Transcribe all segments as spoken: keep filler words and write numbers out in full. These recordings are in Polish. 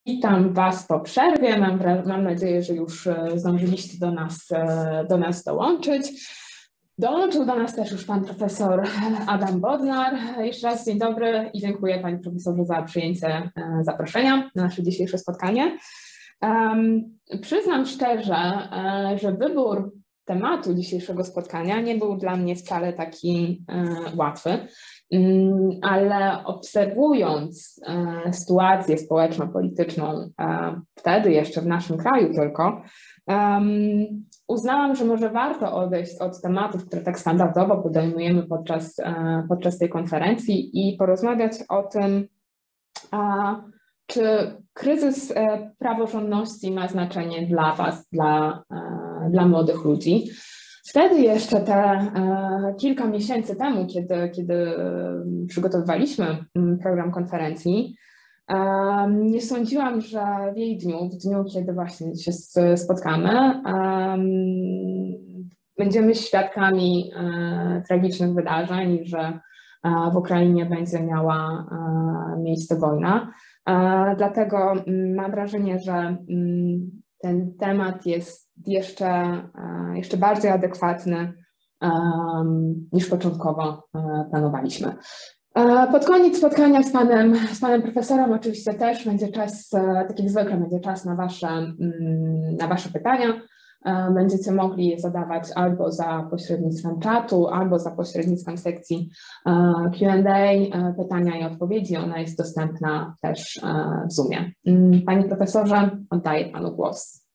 Witam Was po przerwie. Mam, mam nadzieję, że już zdążyliście do nas, do nas dołączyć. Dołączył do nas też już Pan Profesor Adam Bodnar. Jeszcze raz dzień dobry i dziękuję Panie Profesorze za przyjęcie zaproszenia na nasze dzisiejsze spotkanie. Um, przyznam szczerze, że wybór tematu dzisiejszego spotkania nie był dla mnie wcale taki e, łatwy, um, ale obserwując e, sytuację społeczno-polityczną e, wtedy jeszcze w naszym kraju tylko, um, uznałam, że może warto odejść od tematów, które tak standardowo podejmujemy podczas, e, podczas tej konferencji i porozmawiać o tym, a, czy kryzys e, praworządności ma znaczenie dla Was, dla, e, dla młodych ludzi. Wtedy jeszcze te e, kilka miesięcy temu, kiedy, kiedy przygotowywaliśmy program konferencji, e, nie sądziłam, że w jej dniu, w dniu, kiedy właśnie się spotkamy, e, będziemy świadkami e, tragicznych wydarzeń, że e, w Ukrainie będzie miała e, miejsce wojna. Dlatego mam wrażenie, że ten temat jest jeszcze, jeszcze bardziej adekwatny niż początkowo planowaliśmy. Pod koniec spotkania z panem, z panem profesorem oczywiście też będzie czas, tak jak zwykle, będzie czas na wasze, na wasze pytania. Będziecie mogli je zadawać albo za pośrednictwem czatu, albo za pośrednictwem sekcji Q and A, pytania i odpowiedzi. Ona jest dostępna też w Zoomie. Panie profesorze, oddaję Panu głos.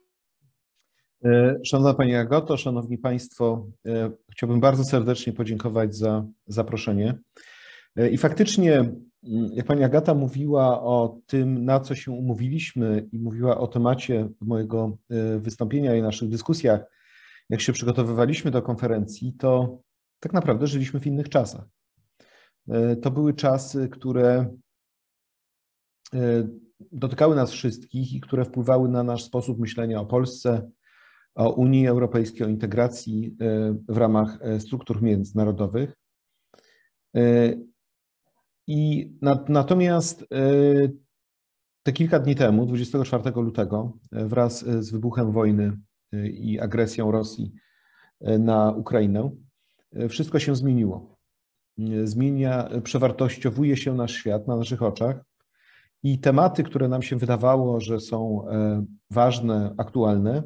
Szanowna Pani Agato, Szanowni Państwo, chciałbym bardzo serdecznie podziękować za zaproszenie. I faktycznie, jak Pani Agata mówiła o tym, na co się umówiliśmy i mówiła o temacie mojego wystąpienia i naszych dyskusjach, jak się przygotowywaliśmy do konferencji, to tak naprawdę żyliśmy w innych czasach. To były czasy, które dotykały nas wszystkich i które wpływały na nasz sposób myślenia o Polsce, o Unii Europejskiej, o integracji w ramach struktur międzynarodowych. I natomiast te kilka dni temu, dwudziestego czwartego lutego, wraz z wybuchem wojny i agresją Rosji na Ukrainę, wszystko się zmieniło. Zmienia, przewartościowuje się nasz świat na naszych oczach i tematy, które nam się wydawało, że są ważne, aktualne,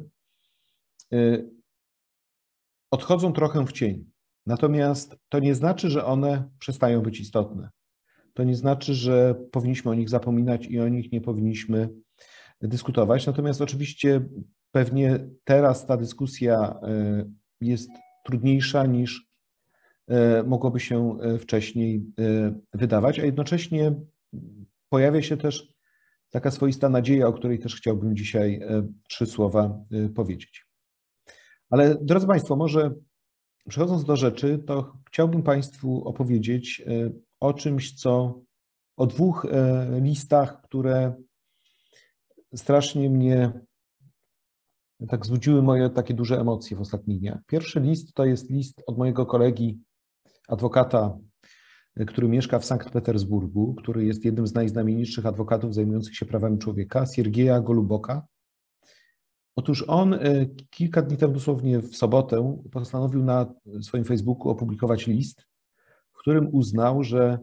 odchodzą trochę w cień. Natomiast to nie znaczy, że one przestają być istotne. To nie znaczy, że powinniśmy o nich zapominać i o nich nie powinniśmy dyskutować. Natomiast oczywiście pewnie teraz ta dyskusja jest trudniejsza niż mogłoby się wcześniej wydawać, a jednocześnie pojawia się też taka swoista nadzieja, o której też chciałbym dzisiaj trzy słowa powiedzieć. Ale drodzy Państwo, może przechodząc do rzeczy, to chciałbym Państwu opowiedzieć o czymś, co, o dwóch listach, które strasznie mnie tak wzbudziły moje takie duże emocje w ostatnich dniach. Pierwszy list to jest list od mojego kolegi, adwokata, który mieszka w Sankt Petersburgu, który jest jednym z najznamienitszych adwokatów zajmujących się prawami człowieka, Siergieja Goluboka. Otóż on kilka dni temu, dosłownie w sobotę, postanowił na swoim Facebooku opublikować list, w którym uznał, że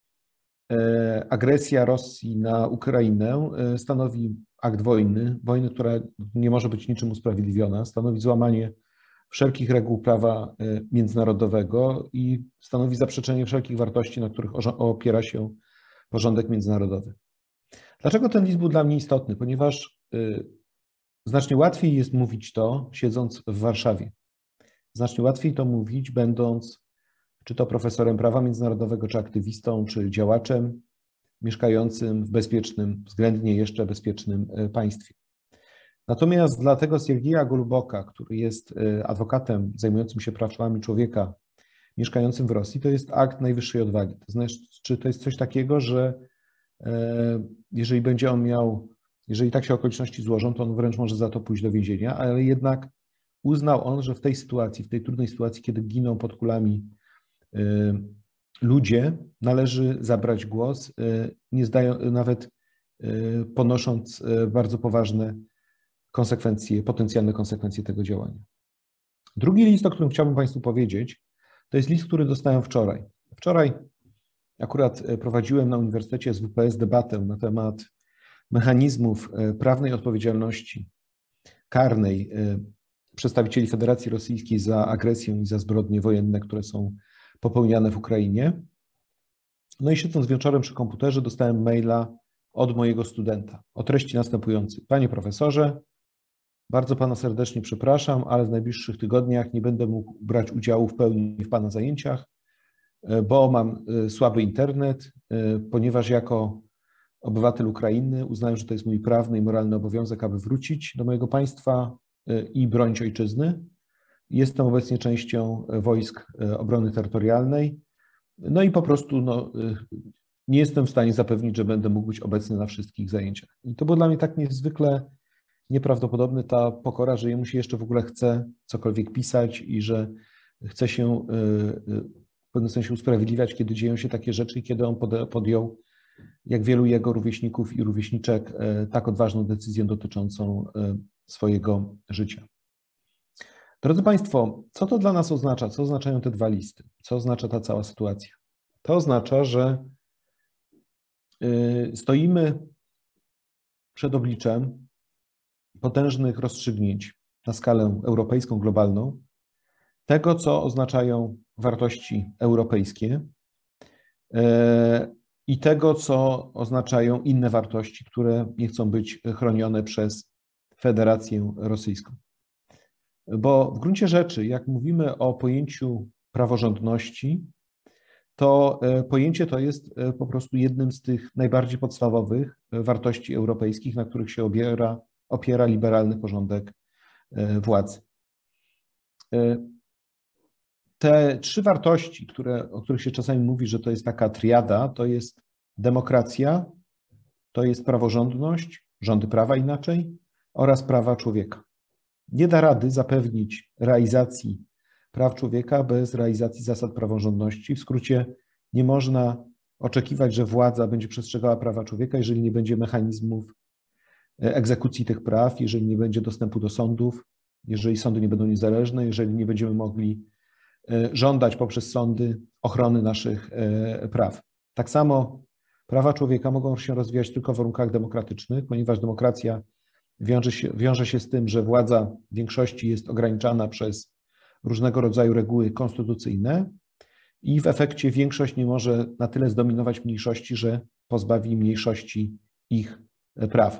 agresja Rosji na Ukrainę stanowi akt wojny, wojny, która nie może być niczym usprawiedliwiona, stanowi złamanie wszelkich reguł prawa międzynarodowego i stanowi zaprzeczenie wszelkich wartości, na których opiera się porządek międzynarodowy. Dlaczego ten list był dla mnie istotny? Ponieważ znacznie łatwiej jest mówić to, siedząc w Warszawie. Znacznie łatwiej to mówić, będąc czy to profesorem prawa międzynarodowego, czy aktywistą, czy działaczem mieszkającym w bezpiecznym, względnie jeszcze bezpiecznym państwie. Natomiast dla tego Siergieja Goluboka, który jest adwokatem zajmującym się prawami człowieka, mieszkającym w Rosji, to jest akt najwyższej odwagi. To znaczy, to jest coś takiego, że jeżeli będzie on miał, jeżeli tak się okoliczności złożą, to on wręcz może za to pójść do więzienia, ale jednak uznał on, że w tej sytuacji, w tej trudnej sytuacji, kiedy giną pod kulami ludzie, należy zabrać głos, nie zdają, nawet ponosząc bardzo poważne konsekwencje, potencjalne konsekwencje tego działania. Drugi list, o którym chciałbym Państwu powiedzieć, to jest list, który dostałem wczoraj. Wczoraj akurat prowadziłem na Uniwersytecie S W P S debatę na temat mechanizmów prawnej odpowiedzialności karnej przedstawicieli Federacji Rosyjskiej za agresję i za zbrodnie wojenne, które są popełniane w Ukrainie. No i siedząc wieczorem przy komputerze dostałem maila od mojego studenta o treści następującej. Panie profesorze, bardzo Pana serdecznie przepraszam, ale w najbliższych tygodniach nie będę mógł brać udziału w pełni w Pana zajęciach, bo mam słaby internet, ponieważ jako obywatel Ukrainy uznałem, że to jest mój prawny i moralny obowiązek, aby wrócić do mojego państwa i bronić ojczyzny. Jestem obecnie częścią wojsk obrony terytorialnej, no i po prostu no, nie jestem w stanie zapewnić, że będę mógł być obecny na wszystkich zajęciach. I to było dla mnie tak niezwykle nieprawdopodobne, ta pokora, że jemu się jeszcze w ogóle chce cokolwiek pisać i że chce się w pewnym sensie usprawiedliwiać, kiedy dzieją się takie rzeczy i kiedy on podjął, jak wielu jego rówieśników i rówieśniczek, tak odważną decyzję dotyczącą swojego życia. Drodzy Państwo, co to dla nas oznacza? Co oznaczają te dwa listy? Co oznacza ta cała sytuacja? To oznacza, że stoimy przed obliczem potężnych rozstrzygnięć na skalę europejską, globalną, tego, co oznaczają wartości europejskie i tego, co oznaczają inne wartości, które nie chcą być chronione przez Federację Rosyjską. Bo w gruncie rzeczy, jak mówimy o pojęciu praworządności, to pojęcie to jest po prostu jednym z tych najbardziej podstawowych wartości europejskich, na których się opiera, opiera liberalny porządek władzy. Te trzy wartości, które, o których się czasami mówi, że to jest taka triada, to jest demokracja, to jest praworządność, rządy prawa inaczej, oraz prawa człowieka. Nie da rady zapewnić realizacji praw człowieka bez realizacji zasad praworządności. W skrócie, nie można oczekiwać, że władza będzie przestrzegała prawa człowieka, jeżeli nie będzie mechanizmów egzekucji tych praw, jeżeli nie będzie dostępu do sądów, jeżeli sądy nie będą niezależne, jeżeli nie będziemy mogli żądać poprzez sądy ochrony naszych praw. Tak samo prawa człowieka mogą się rozwijać tylko w warunkach demokratycznych, ponieważ demokracja wiąże się, wiąże się z tym, że władza w większości jest ograniczana przez różnego rodzaju reguły konstytucyjne i w efekcie większość nie może na tyle zdominować mniejszości, że pozbawi mniejszości ich praw.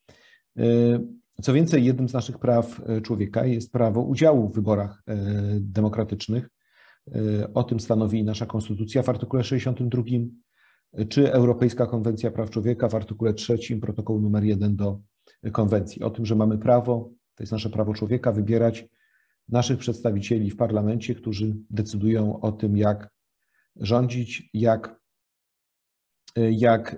Co więcej, jednym z naszych praw człowieka jest prawo udziału w wyborach demokratycznych. O tym stanowi nasza konstytucja w artykule sześćdziesiątym drugim, czy Europejska Konwencja Praw Człowieka w artykule trzecim protokołu numer jeden do konwencji. O tym, że mamy prawo, to jest nasze prawo człowieka, wybierać naszych przedstawicieli w parlamencie, którzy decydują o tym, jak rządzić, jak, jak,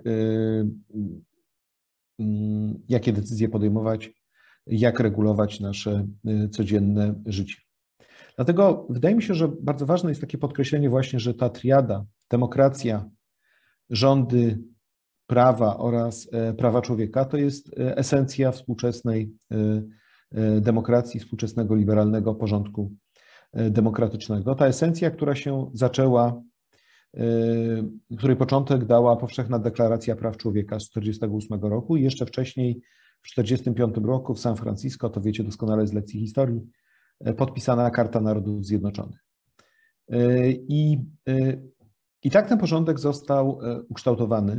jakie decyzje podejmować, jak regulować nasze codzienne życie. Dlatego wydaje mi się, że bardzo ważne jest takie podkreślenie właśnie, że ta triada, demokracja, rządy prawa oraz prawa człowieka to jest esencja współczesnej demokracji, współczesnego liberalnego porządku demokratycznego. Ta esencja, która się zaczęła, której początek dała Powszechna Deklaracja Praw Człowieka z tysiąc dziewięćset czterdziestego ósmego roku i jeszcze wcześniej w tysiąc dziewięćset czterdziestym piątym roku w San Francisco, to wiecie doskonale z lekcji historii, podpisana Karta Narodów Zjednoczonych. I, i tak ten porządek został ukształtowany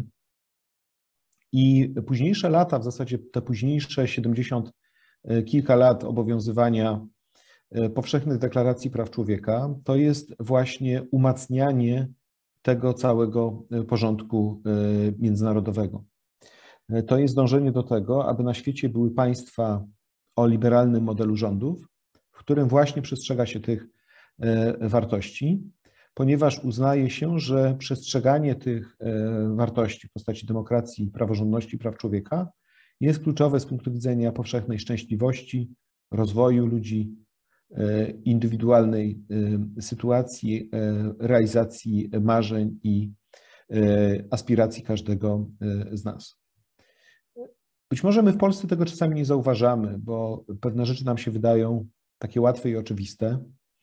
i późniejsze lata, w zasadzie te późniejsze siedemdziesiąt kilka lat obowiązywania Powszechnych Deklaracji Praw Człowieka, to jest właśnie umacnianie tego całego porządku międzynarodowego. To jest dążenie do tego, aby na świecie były państwa o liberalnym modelu rządów, w którym właśnie przestrzega się tych wartości, ponieważ uznaje się, że przestrzeganie tych wartości w postaci demokracji, praworządności, praw człowieka jest kluczowe z punktu widzenia powszechnej szczęśliwości, rozwoju ludzi, indywidualnej sytuacji, realizacji marzeń i aspiracji każdego z nas. Być może my w Polsce tego czasami nie zauważamy, bo pewne rzeczy nam się wydają takie łatwe i oczywiste,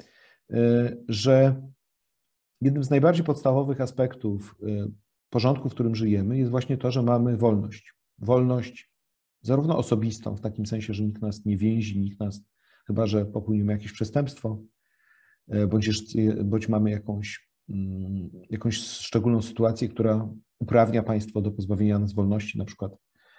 że jednym z najbardziej podstawowych aspektów porządku, w którym żyjemy, jest właśnie to, że mamy wolność. Wolność zarówno osobistą, w takim sensie, że nikt nas nie więzi, nikt nas, chyba że popełnimy jakieś przestępstwo, bądź, bądź mamy jakąś, jakąś szczególną sytuację, która uprawnia państwo do pozbawienia nas wolności, na przykład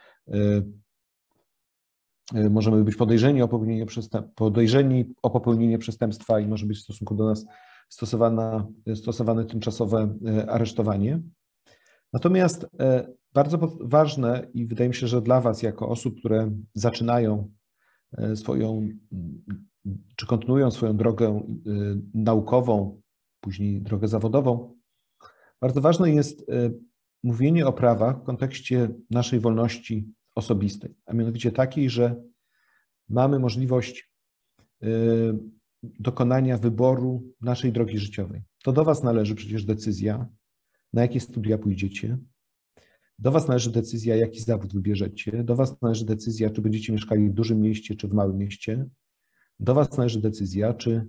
możemy być podejrzeni o popełnienie, podejrzeni o popełnienie przestępstwa i może być w stosunku do nas stosowana, stosowane tymczasowe aresztowanie. Natomiast bardzo ważne i wydaje mi się, że dla Was jako osób, które zaczynają swoją, czy kontynuują swoją drogę naukową, później drogę zawodową, bardzo ważne jest mówienie o prawach w kontekście naszej wolności osobistej, a mianowicie takiej, że mamy możliwość dokonania wyboru naszej drogi życiowej. To do Was należy przecież decyzja, na jakie studia pójdziecie. Do Was należy decyzja, jaki zawód wybierzecie. Do Was należy decyzja, czy będziecie mieszkali w dużym mieście, czy w małym mieście. Do Was należy decyzja, czy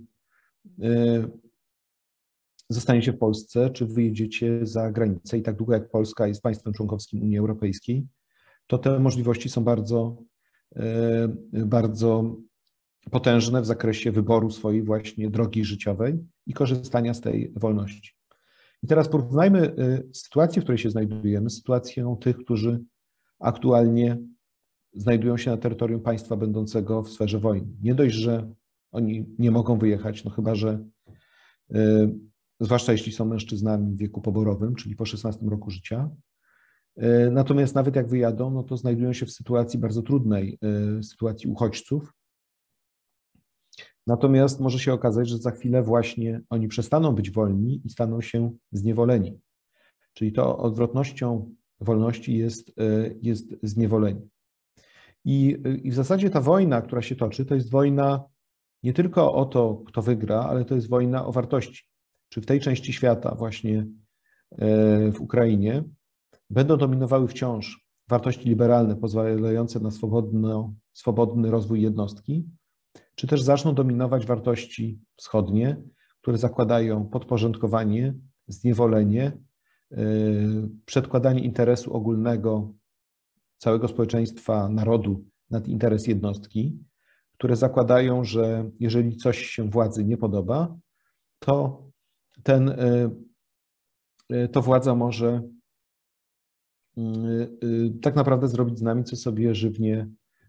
zostaniecie w Polsce, czy wyjedziecie za granicę. I tak długo jak Polska jest państwem członkowskim Unii Europejskiej, to te możliwości są bardzo, bardzo potężne w zakresie wyboru swojej właśnie drogi życiowej i korzystania z tej wolności. I teraz porównajmy sytuację, w której się znajdujemy, z sytuacją tych, którzy aktualnie znajdują się na terytorium państwa będącego w sferze wojny. Nie dość, że oni nie mogą wyjechać, no chyba że, zwłaszcza jeśli są mężczyznami w wieku poborowym, czyli po szesnastym roku życia. Natomiast nawet jak wyjadą, no to znajdują się w sytuacji bardzo trudnej, sytuacji uchodźców. Natomiast może się okazać, że za chwilę właśnie oni przestaną być wolni i staną się zniewoleni. Czyli to odwrotnością wolności jest, jest zniewolenie. I, I w zasadzie ta wojna, która się toczy, to jest wojna nie tylko o to, kto wygra, ale to jest wojna o wartości. Czy w tej części świata, właśnie w Ukrainie, będą dominowały wciąż wartości liberalne pozwalające na swobodny, swobodny rozwój jednostki, czy też zaczną dominować wartości wschodnie, które zakładają podporządkowanie, zniewolenie, przedkładanie interesu ogólnego całego społeczeństwa, narodu nad interes jednostki, które zakładają, że jeżeli coś się władzy nie podoba, to, ten, to władza może tak naprawdę zrobić z nami, co sobie żywnie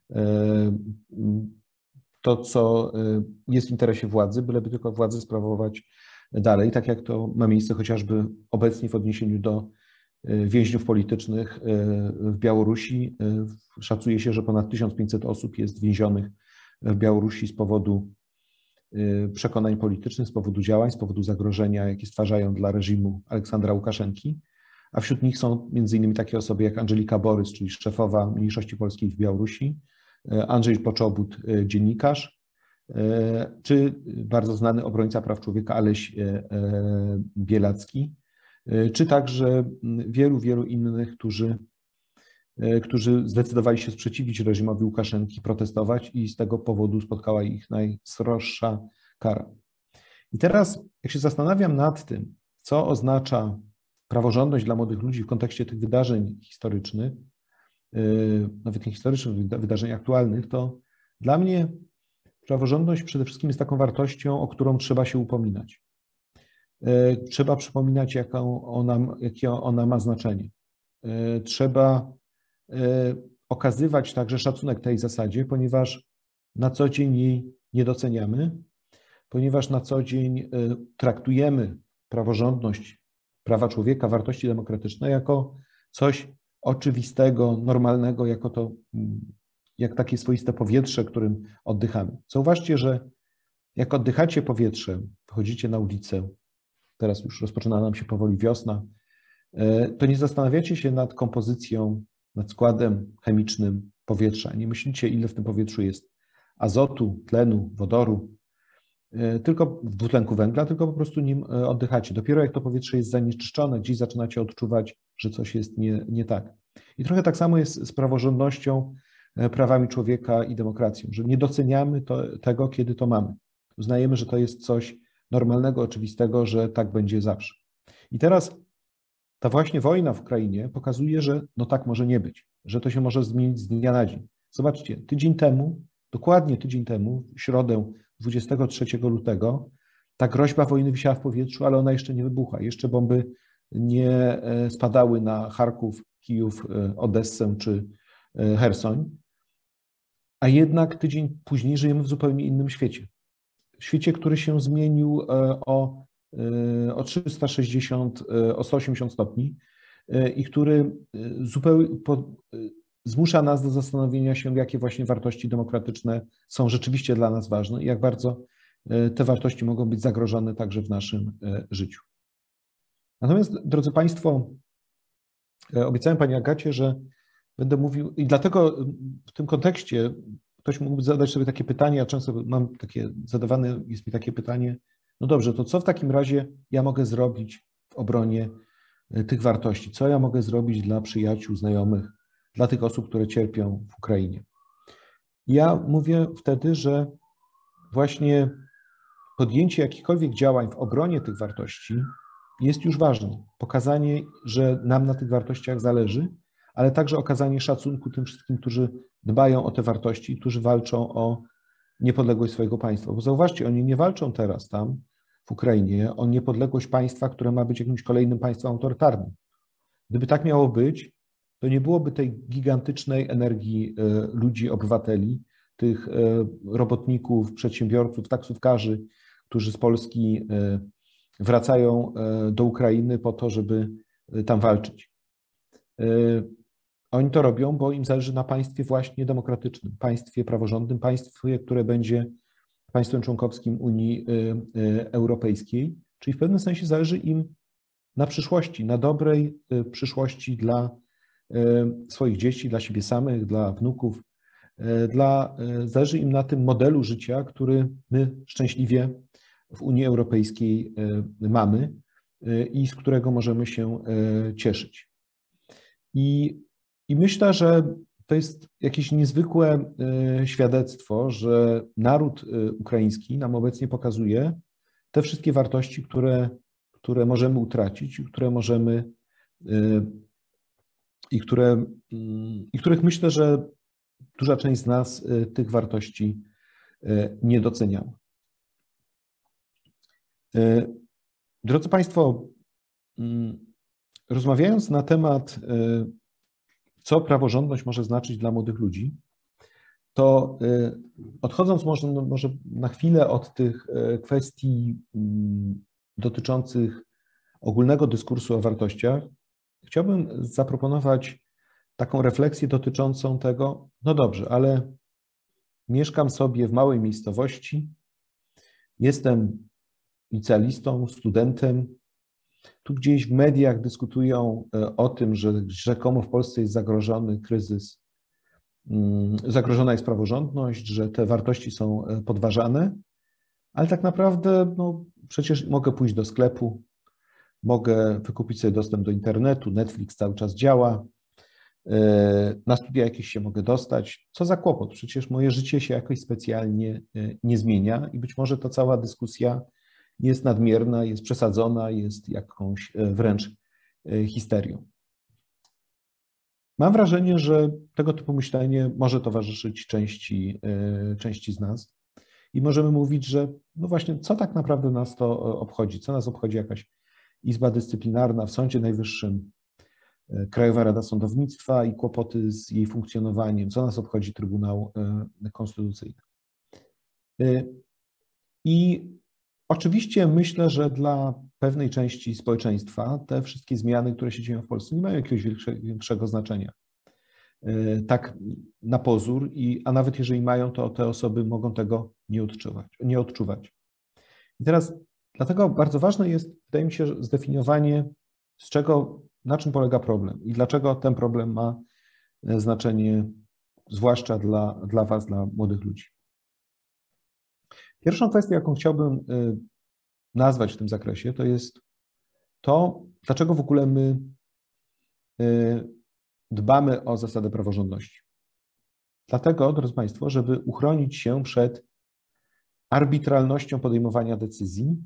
to, co jest w interesie władzy, byleby tylko władzę sprawować dalej, tak jak to ma miejsce chociażby obecnie w odniesieniu do więźniów politycznych w Białorusi. Szacuje się, że ponad tysiąc pięćset osób jest więzionych w Białorusi z powodu przekonań politycznych, z powodu działań, z powodu zagrożenia, jakie stwarzają dla reżimu Aleksandra Łukaszenki, a wśród nich są między innymi takie osoby jak Andżelika Borys, czyli szefowa mniejszości polskiej w Białorusi, Andrzej Poczobut, dziennikarz, czy bardzo znany obrońca praw człowieka Aleś Bielacki, czy także wielu, wielu innych, którzy, którzy zdecydowali się sprzeciwić reżimowi Łukaszenki, protestować i z tego powodu spotkała ich najsroższa kara. I teraz, jak się zastanawiam nad tym, co oznacza praworządność dla młodych ludzi w kontekście tych wydarzeń historycznych, nawet nie historycznych, wydarzeń aktualnych, to dla mnie praworządność przede wszystkim jest taką wartością, o którą trzeba się upominać. Trzeba przypominać, jaką ona, jakie ona ma znaczenie. Trzeba okazywać także szacunek tej zasadzie, ponieważ na co dzień jej nie doceniamy, ponieważ na co dzień traktujemy praworządność, prawa człowieka, wartości demokratyczne jako coś oczywistego, normalnego, jako to, jak takie swoiste powietrze, którym oddychamy. Zauważcie, że jak oddychacie powietrzem, wychodzicie na ulicę, teraz już rozpoczyna nam się powoli wiosna, to nie zastanawiacie się nad kompozycją, nad składem chemicznym powietrza. Nie myślicie, ile w tym powietrzu jest azotu, tlenu, wodoru, tylko dwutlenku węgla, tylko po prostu nim oddychacie. Dopiero jak to powietrze jest zanieczyszczone, gdzieś zaczynacie odczuwać, że coś jest nie, nie tak. I trochę tak samo jest z praworządnością, prawami człowieka i demokracją, że nie doceniamy to, tego, kiedy to mamy. Uznajemy, że to jest coś normalnego, oczywistego, że tak będzie zawsze. I teraz ta właśnie wojna w Ukrainie pokazuje, że no tak może nie być, że to się może zmienić z dnia na dzień. Zobaczcie, tydzień temu, dokładnie tydzień temu, w środę dwudziestego trzeciego lutego, ta groźba wojny wisiała w powietrzu, ale ona jeszcze nie wybucha. Jeszcze bomby nie spadały na Charków, Kijów, Odessę czy Chersoń, a jednak tydzień później żyjemy w zupełnie innym świecie. W świecie, który się zmienił o, o trzysta sześćdziesiąt, o sto osiemdziesiąt stopni i który zupełnie zmusza nas do zastanowienia się, jakie właśnie wartości demokratyczne są rzeczywiście dla nas ważne i jak bardzo te wartości mogą być zagrożone także w naszym życiu. Natomiast, drodzy Państwo, obiecałem Pani Agacie, że będę mówił i dlatego w tym kontekście ktoś mógłby zadać sobie takie pytanie, ja często mam takie, zadawane jest mi takie pytanie, no dobrze, to co w takim razie ja mogę zrobić w obronie tych wartości? Co ja mogę zrobić dla przyjaciół, znajomych, dla tych osób, które cierpią w Ukrainie? Ja mówię wtedy, że właśnie podjęcie jakichkolwiek działań w obronie tych wartości jest już ważne. Pokazanie, że nam na tych wartościach zależy, ale także okazanie szacunku tym wszystkim, którzy dbają o te wartości, którzy walczą o niepodległość swojego państwa. Bo zauważcie, oni nie walczą teraz tam w Ukrainie o niepodległość państwa, które ma być jakimś kolejnym państwem autorytarnym. Gdyby tak miało być, to nie byłoby tej gigantycznej energii ludzi, obywateli, tych robotników, przedsiębiorców, taksówkarzy, którzy z Polski wracają do Ukrainy po to, żeby tam walczyć. Oni to robią, bo im zależy na państwie właśnie demokratycznym, państwie praworządnym, państwie, które będzie państwem członkowskim Unii Europejskiej, czyli w pewnym sensie zależy im na przyszłości, na dobrej przyszłości dla swoich dzieci, dla siebie samych, dla wnuków, dla, zależy im na tym modelu życia, który my szczęśliwie w Unii Europejskiej mamy i z którego możemy się cieszyć. I, i myślę, że to jest jakieś niezwykłe świadectwo, że naród ukraiński nam obecnie pokazuje te wszystkie wartości, które, które możemy utracić i które możemy i, które, i których myślę, że duża część z nas tych wartości nie doceniała. Drodzy Państwo, rozmawiając na temat, co praworządność może znaczyć dla młodych ludzi, to odchodząc może, może na chwilę od tych kwestii dotyczących ogólnego dyskursu o wartościach, chciałbym zaproponować taką refleksję dotyczącą tego, no dobrze, ale mieszkam sobie w małej miejscowości, jestem licealistą, studentem, tu gdzieś w mediach dyskutują o tym, że rzekomo w Polsce jest zagrożony kryzys, zagrożona jest praworządność, że te wartości są podważane, ale tak naprawdę no, przecież mogę pójść do sklepu, mogę wykupić sobie dostęp do internetu, Netflix cały czas działa, na studia jakieś się mogę dostać. Co za kłopot? Przecież moje życie się jakoś specjalnie nie zmienia i być może ta cała dyskusja jest nadmierna, jest przesadzona, jest jakąś wręcz histerią. Mam wrażenie, że tego typu myślenie może towarzyszyć części, części z nas i możemy mówić, że no właśnie, co tak naprawdę nas to obchodzi? Co nas obchodzi jakaś Izba Dyscyplinarna w Sądzie Najwyższym, Krajowa Rada Sądownictwa i kłopoty z jej funkcjonowaniem? Co nas obchodzi Trybunał Konstytucyjny? I oczywiście myślę, że dla pewnej części społeczeństwa te wszystkie zmiany, które się dzieją w Polsce, nie mają jakiegoś większego znaczenia. Tak na pozór, i, a nawet jeżeli mają, to te osoby mogą tego nie odczuwać. Nie odczuwać. I teraz dlatego bardzo ważne jest, wydaje mi się, zdefiniowanie, z czego, na czym polega problem i dlaczego ten problem ma znaczenie, zwłaszcza dla, dla Was, dla młodych ludzi. Pierwszą kwestią, jaką chciałbym nazwać w tym zakresie, to jest to, dlaczego w ogóle my dbamy o zasadę praworządności? Dlatego, drodzy Państwo, żeby uchronić się przed arbitralnością podejmowania decyzji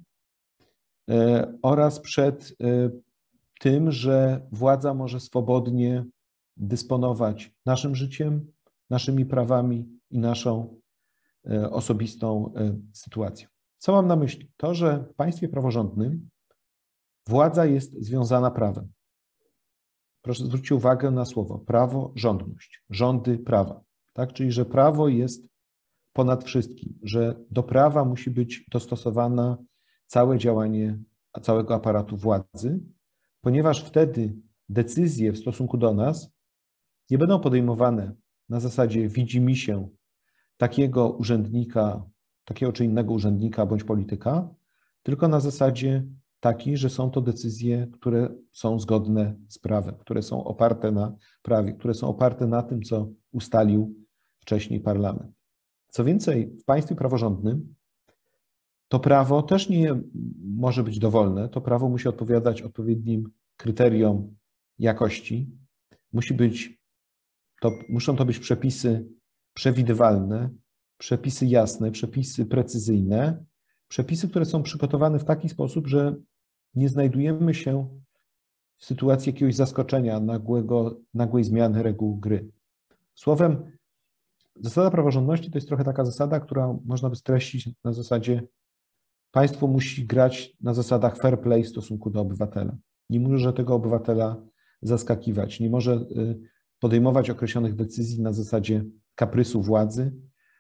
oraz przed tym, że władza może swobodnie dysponować naszym życiem, naszymi prawami i naszą osobistą sytuacją. Co mam na myśli? To, że w państwie praworządnym władza jest związana prawem. Proszę zwrócić uwagę na słowo praworządność, rządy prawa. Tak? Czyli, że prawo jest ponad wszystkim, że do prawa musi być dostosowane całe działanie całego aparatu władzy, ponieważ wtedy decyzje w stosunku do nas nie będą podejmowane na zasadzie widzimisię takiego urzędnika, takiego czy innego urzędnika bądź polityka, tylko na zasadzie takiej, że są to decyzje, które są zgodne z prawem, które są oparte na prawie, które są oparte na tym, co ustalił wcześniej parlament. Co więcej, w państwie praworządnym to prawo też nie może być dowolne, to prawo musi odpowiadać odpowiednim kryteriom jakości, musi być, to, muszą to być przepisy przewidywalne, przepisy jasne, przepisy precyzyjne, przepisy, które są przygotowane w taki sposób, że nie znajdujemy się w sytuacji jakiegoś zaskoczenia, nagłego, nagłej zmiany reguł gry. Słowem, zasada praworządności to jest trochę taka zasada, która można by streścić na zasadzie państwo musi grać na zasadach fair play w stosunku do obywatela. Nie może tego obywatela zaskakiwać, nie może podejmować określonych decyzji na zasadzie kaprysu władzy,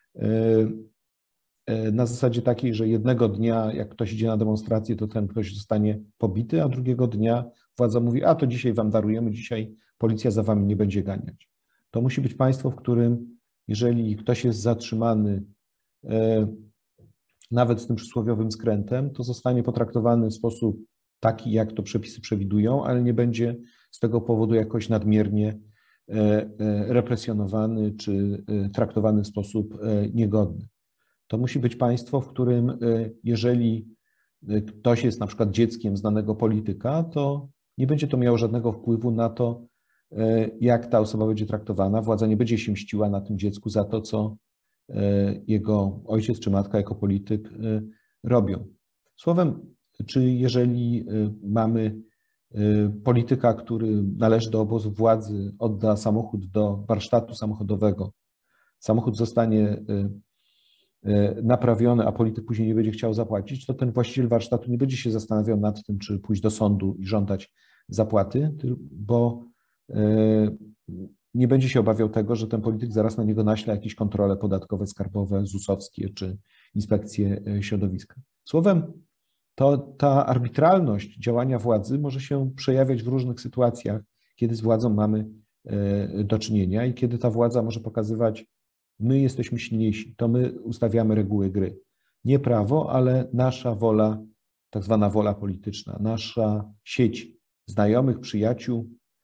na zasadzie takiej, że jednego dnia, jak ktoś idzie na demonstrację, to ten ktoś zostanie pobity, a drugiego dnia władza mówi, a to dzisiaj wam darujemy, dzisiaj policja za wami nie będzie ganiać. To musi być państwo, w którym jeżeli ktoś jest zatrzymany nawet z tym przysłowiowym skrętem, to zostanie potraktowany w sposób taki, jak to przepisy przewidują, ale nie będzie z tego powodu jakoś nadmiernie represjonowany czy traktowany w sposób niegodny. To musi być państwo, w którym jeżeli ktoś jest na przykład dzieckiem znanego polityka, to nie będzie to miało żadnego wpływu na to, jak ta osoba będzie traktowana. Władza nie będzie się mściła na tym dziecku za to, co jego ojciec czy matka jako polityk robią. Słowem, czy jeżeli mamy polityka, który należy do obozu władzy, odda samochód do warsztatu samochodowego, samochód zostanie naprawiony, a polityk później nie będzie chciał zapłacić, to ten właściciel warsztatu nie będzie się zastanawiał nad tym, czy pójść do sądu i żądać zapłaty, bo nie będzie się obawiał tego, że ten polityk zaraz na niego naśle jakieś kontrole podatkowe, skarbowe, zusowskie czy inspekcje środowiska. Słowem, to ta arbitralność działania władzy może się przejawiać w różnych sytuacjach, kiedy z władzą mamy do czynienia i kiedy ta władza może pokazywać, my jesteśmy silniejsi, to my ustawiamy reguły gry. Nie prawo, ale nasza wola, tak zwana wola polityczna, nasza sieć znajomych, przyjaciół,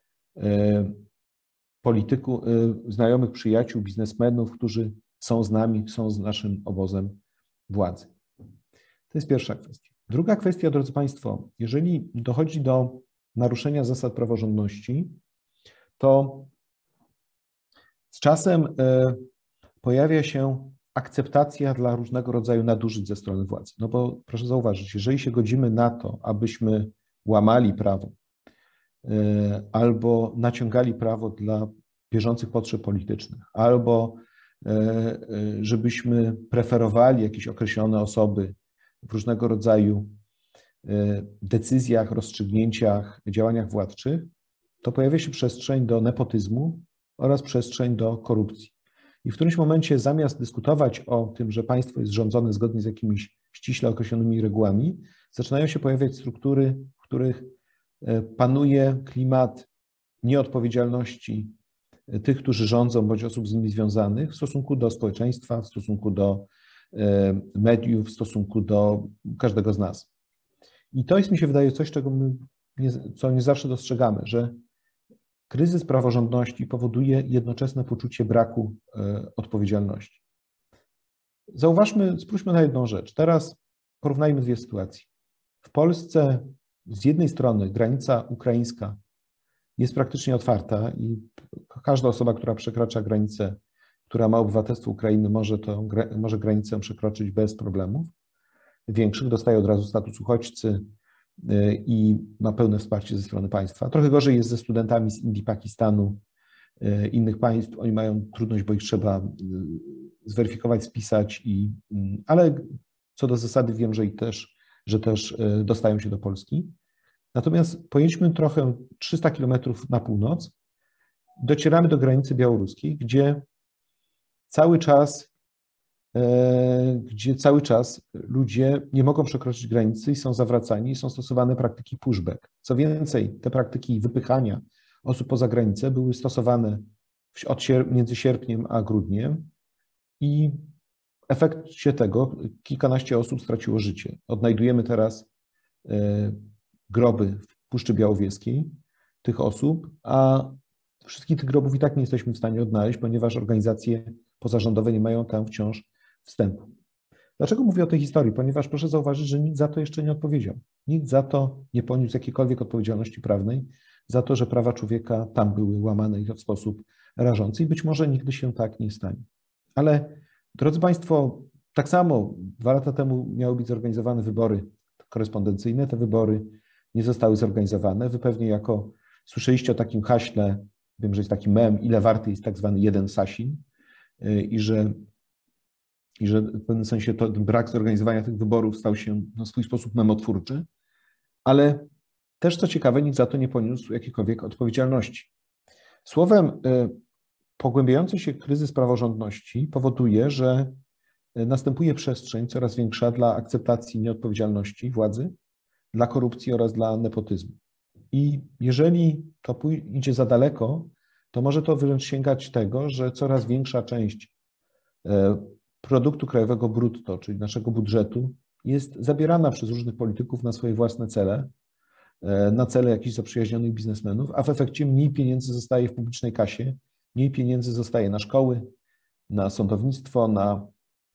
polityków, znajomych, przyjaciół, biznesmenów, którzy są z nami, są z naszym obozem władzy. To jest pierwsza kwestia. Druga kwestia, drodzy Państwo, jeżeli dochodzi do naruszenia zasad praworządności, to z czasem pojawia się akceptacja dla różnego rodzaju nadużyć ze strony władzy. No bo proszę zauważyć, jeżeli się godzimy na to, abyśmy łamali prawo albo naciągali prawo dla bieżących potrzeb politycznych, albo żebyśmy preferowali jakieś określone osoby w różnego rodzaju decyzjach, rozstrzygnięciach, działaniach władczych, to pojawia się przestrzeń do nepotyzmu oraz przestrzeń do korupcji. I w którymś momencie zamiast dyskutować o tym, że państwo jest rządzone zgodnie z jakimiś ściśle określonymi regułami, zaczynają się pojawiać struktury, w których panuje klimat nieodpowiedzialności tych, którzy rządzą, bądź osób z nimi związanych w stosunku do społeczeństwa, w stosunku do mediów, w stosunku do każdego z nas. I to jest, mi się wydaje, coś, czego my nie, co nie zawsze dostrzegamy, że kryzys praworządności powoduje jednoczesne poczucie braku odpowiedzialności. Zauważmy, spójrzmy na jedną rzecz. Teraz porównajmy dwie sytuacje. W Polsce z jednej strony granica ukraińska jest praktycznie otwarta i każda osoba, która przekracza granicę, która ma obywatelstwo Ukrainy, może, to, może granicę przekroczyć bez problemów większych, dostaje od razu status uchodźcy i ma pełne wsparcie ze strony państwa. Trochę gorzej jest ze studentami z Indii, Pakistanu, innych państw. Oni mają trudność, bo ich trzeba zweryfikować, spisać, i, ale co do zasady wiem, że i też, że też dostają się do Polski. Natomiast pojedźmy trochę trzysta kilometrów na północ, docieramy do granicy białoruskiej, gdzie cały czas, gdzie cały czas ludzie nie mogą przekroczyć granicy i są zawracani, i są stosowane praktyki pushback. Co więcej, te praktyki wypychania osób poza granicę były stosowane od sier- między sierpniem a grudniem i w efekcie tego kilkanaście osób straciło życie. Odnajdujemy teraz groby w Puszczy Białowieskiej tych osób, a wszystkich tych grobów i tak nie jesteśmy w stanie odnaleźć, ponieważ organizacje pozarządowe nie mają tam wciąż wstępu. Dlaczego mówię o tej historii? Ponieważ proszę zauważyć, że nikt za to jeszcze nie odpowiedział. Nikt za to nie poniósł jakiejkolwiek odpowiedzialności prawnej, za to, że prawa człowieka tam były łamane i to w sposób rażący, i być może nigdy się tak nie stanie. Ale drodzy Państwo, tak samo dwa lata temu miały być zorganizowane wybory korespondencyjne. Te wybory nie zostały zorganizowane. Wy pewnie jako słyszeliście o takim haśle, wiem, że jest taki mem, ile warty jest tak zwany jeden Sasin, i że, i że w pewnym sensie to, ten brak zorganizowania tych wyborów stał się na swój sposób memotwórczy, ale też co ciekawe, nikt za to nie poniósł jakiejkolwiek odpowiedzialności. Słowem, pogłębiający się kryzys praworządności powoduje, że następuje przestrzeń coraz większa dla akceptacji nieodpowiedzialności władzy, dla korupcji oraz dla nepotyzmu. I jeżeli to idzie za daleko, to może to wręcz sięgać tego, że coraz większa część produktu krajowego brutto, czyli naszego budżetu, jest zabierana przez różnych polityków na swoje własne cele, na cele jakichś zaprzyjaźnionych biznesmenów, a w efekcie mniej pieniędzy zostaje w publicznej kasie, mniej pieniędzy zostaje na szkoły, na sądownictwo, na,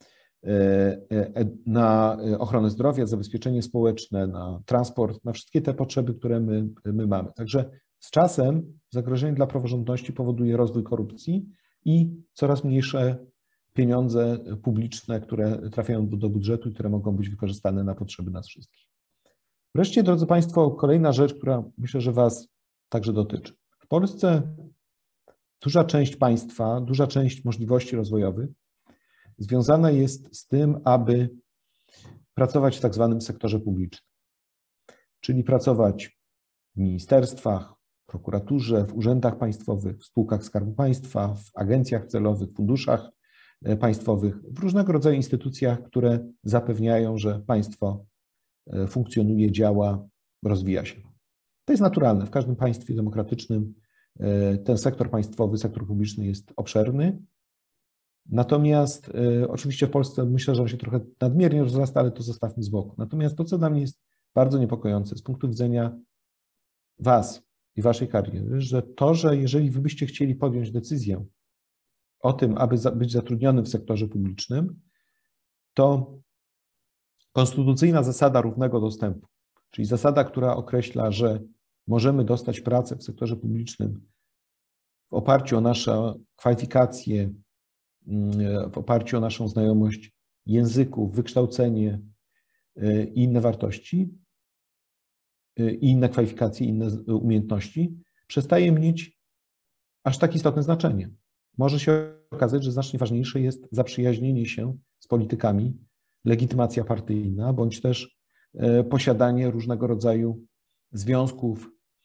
na ochronę zdrowia, zabezpieczenie społeczne, na transport, na wszystkie te potrzeby, które my, my mamy. Także z czasem zagrożenie dla praworządności powoduje rozwój korupcji i coraz mniejsze pieniądze publiczne, które trafiają do, do budżetu i które mogą być wykorzystane na potrzeby nas wszystkich. Wreszcie, drodzy Państwo, kolejna rzecz, która myślę, że Was także dotyczy. W Polsce duża część państwa, duża część możliwości rozwojowych związana jest z tym, aby pracować w tak zwanym sektorze publicznym, czyli pracować w ministerstwach, w prokuraturze, w urzędach państwowych, w spółkach Skarbu Państwa, w agencjach celowych, w funduszach państwowych, w różnego rodzaju instytucjach, które zapewniają, że państwo funkcjonuje, działa, rozwija się. To jest naturalne. W każdym państwie demokratycznym ten sektor państwowy, sektor publiczny jest obszerny. Natomiast oczywiście w Polsce myślę, że on się trochę nadmiernie rozrasta, ale to zostawmy z boku. Natomiast to, co dla mnie jest bardzo niepokojące z punktu widzenia Was i Waszej kariery, że to, że jeżeli Wy byście chcieli podjąć decyzję o tym, aby być zatrudnionym w sektorze publicznym, to konstytucyjna zasada równego dostępu, czyli zasada, która określa, że możemy dostać pracę w sektorze publicznym w oparciu o nasze kwalifikacje, w oparciu o naszą znajomość języków, wykształcenie i inne wartości, i inne kwalifikacje, inne umiejętności, przestaje mieć aż tak istotne znaczenie. Może się okazać, że znacznie ważniejsze jest zaprzyjaźnienie się z politykami, legitymacja partyjna, bądź też posiadanie różnego rodzaju związków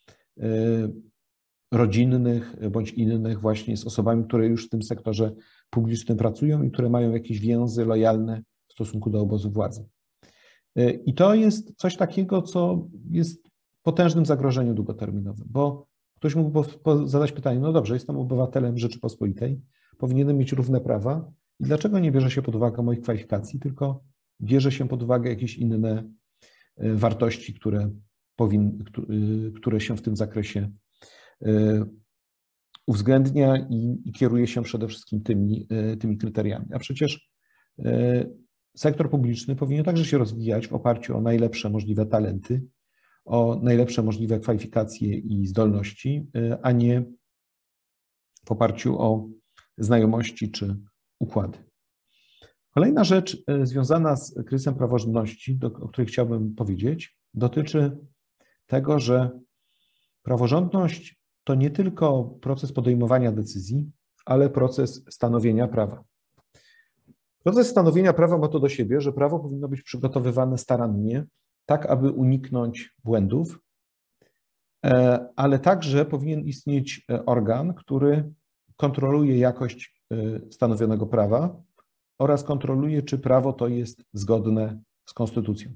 rodzinnych bądź innych właśnie z osobami, które już w tym sektorze publicznym pracują i które mają jakieś więzy lojalne w stosunku do obozu władzy. I to jest coś takiego, co jest potężnym zagrożeniem długoterminowym, bo ktoś mógłby zadać pytanie, no dobrze, jestem obywatelem Rzeczypospolitej, powinienem mieć równe prawa i dlaczego nie bierze się pod uwagę moich kwalifikacji, tylko bierze się pod uwagę jakieś inne wartości, które, powin, które się w tym zakresie uwzględnia i, i kieruje się przede wszystkim tymi, tymi kryteriami. A przecież sektor publiczny powinien także się rozwijać w oparciu o najlepsze możliwe talenty, o najlepsze możliwe kwalifikacje i zdolności, a nie w oparciu o znajomości czy układy. Kolejna rzecz związana z kryzysem praworządności, o której chciałbym powiedzieć, dotyczy tego, że praworządność to nie tylko proces podejmowania decyzji, ale proces stanowienia prawa. Proces stanowienia prawa ma to do siebie, że prawo powinno być przygotowywane starannie, tak aby uniknąć błędów, ale także powinien istnieć organ, który kontroluje jakość stanowionego prawa oraz kontroluje, czy prawo to jest zgodne z konstytucją.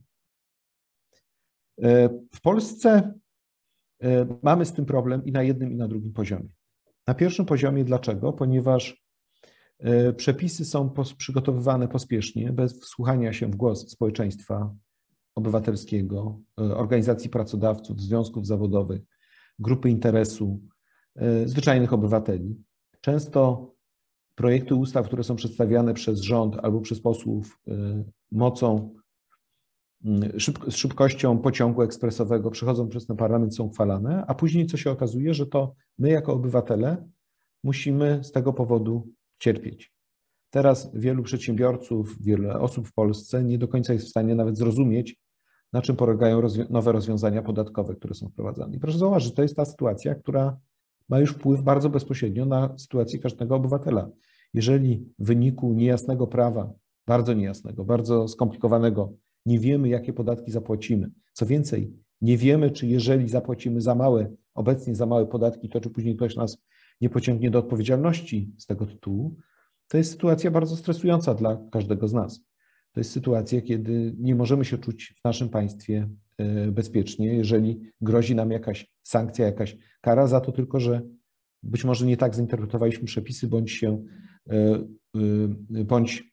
W Polsce mamy z tym problem i na jednym, i na drugim poziomie. Na pierwszym poziomie dlaczego? Ponieważ przepisy są przygotowywane pospiesznie, bez wsłuchania się w głos społeczeństwa obywatelskiego, organizacji pracodawców, związków zawodowych, grupy interesu, zwyczajnych obywateli. Często projekty ustaw, które są przedstawiane przez rząd albo przez posłów mocą, szyb, z szybkością pociągu ekspresowego przechodzą przez ten parlament, są uchwalane, a później co się okazuje, że to my jako obywatele musimy z tego powodu cierpieć. Teraz wielu przedsiębiorców, wiele osób w Polsce nie do końca jest w stanie nawet zrozumieć, na czym polegają rozwią- nowe rozwiązania podatkowe, które są wprowadzane. I proszę zauważyć, że to jest ta sytuacja, która ma już wpływ bardzo bezpośrednio na sytuację każdego obywatela. Jeżeli w wyniku niejasnego prawa, bardzo niejasnego, bardzo skomplikowanego, nie wiemy, jakie podatki zapłacimy. Co więcej, nie wiemy, czy jeżeli zapłacimy za małe, obecnie za małe podatki, to czy później ktoś nas nie pociągnie do odpowiedzialności z tego tytułu, to jest sytuacja bardzo stresująca dla każdego z nas. To jest sytuacja, kiedy nie możemy się czuć w naszym państwie bezpiecznie, jeżeli grozi nam jakaś sankcja, jakaś kara za to tylko, że być może nie tak zinterpretowaliśmy przepisy, bądź się, bądź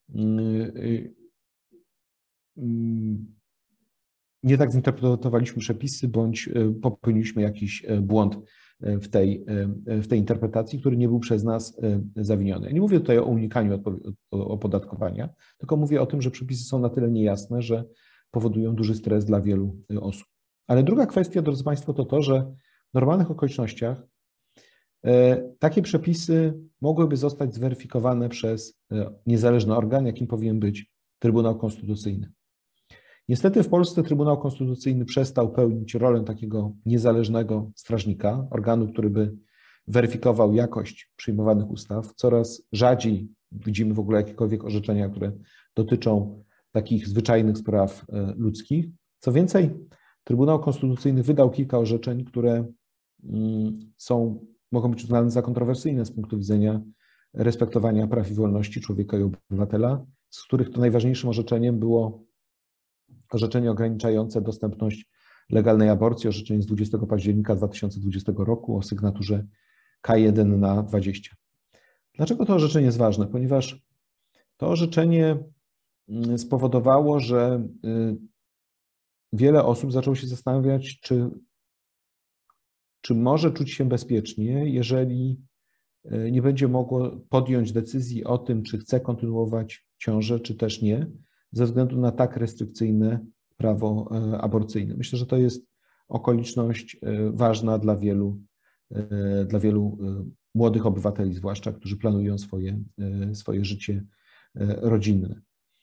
nie tak zinterpretowaliśmy przepisy, bądź popełniliśmy jakiś błąd w tej, w tej interpretacji, który nie był przez nas zawiniony. Ja nie mówię tutaj o unikaniu opodatkowania, tylko mówię o tym, że przepisy są na tyle niejasne, że powodują duży stres dla wielu osób. Ale druga kwestia, drodzy Państwo, to to, że w normalnych okolicznościach takie przepisy mogłyby zostać zweryfikowane przez niezależny organ, jakim powinien być Trybunał Konstytucyjny. Niestety w Polsce Trybunał Konstytucyjny przestał pełnić rolę takiego niezależnego strażnika, organu, który by weryfikował jakość przyjmowanych ustaw. Coraz rzadziej widzimy w ogóle jakiekolwiek orzeczenia, które dotyczą takich zwyczajnych spraw ludzkich. Co więcej, Trybunał Konstytucyjny wydał kilka orzeczeń, które są, mogą być uznane za kontrowersyjne z punktu widzenia respektowania praw i wolności człowieka i obywatela, z których to najważniejszym orzeczeniem było orzeczenie ograniczające dostępność legalnej aborcji, orzeczenie z dwudziestego października dwa tysiące dwudziestego roku o sygnaturze K jeden na dwadzieścia. Dlaczego to orzeczenie jest ważne? Ponieważ to orzeczenie spowodowało, że wiele osób zaczęło się zastanawiać, czy, czy może czuć się bezpiecznie, jeżeli nie będzie mogło podjąć decyzji o tym, czy chce kontynuować ciążę, czy też nie, ze względu na tak restrykcyjne prawo aborcyjne. Myślę, że to jest okoliczność ważna dla wielu, dla wielu młodych obywateli, zwłaszcza, którzy planują swoje, swoje życie rodzinne.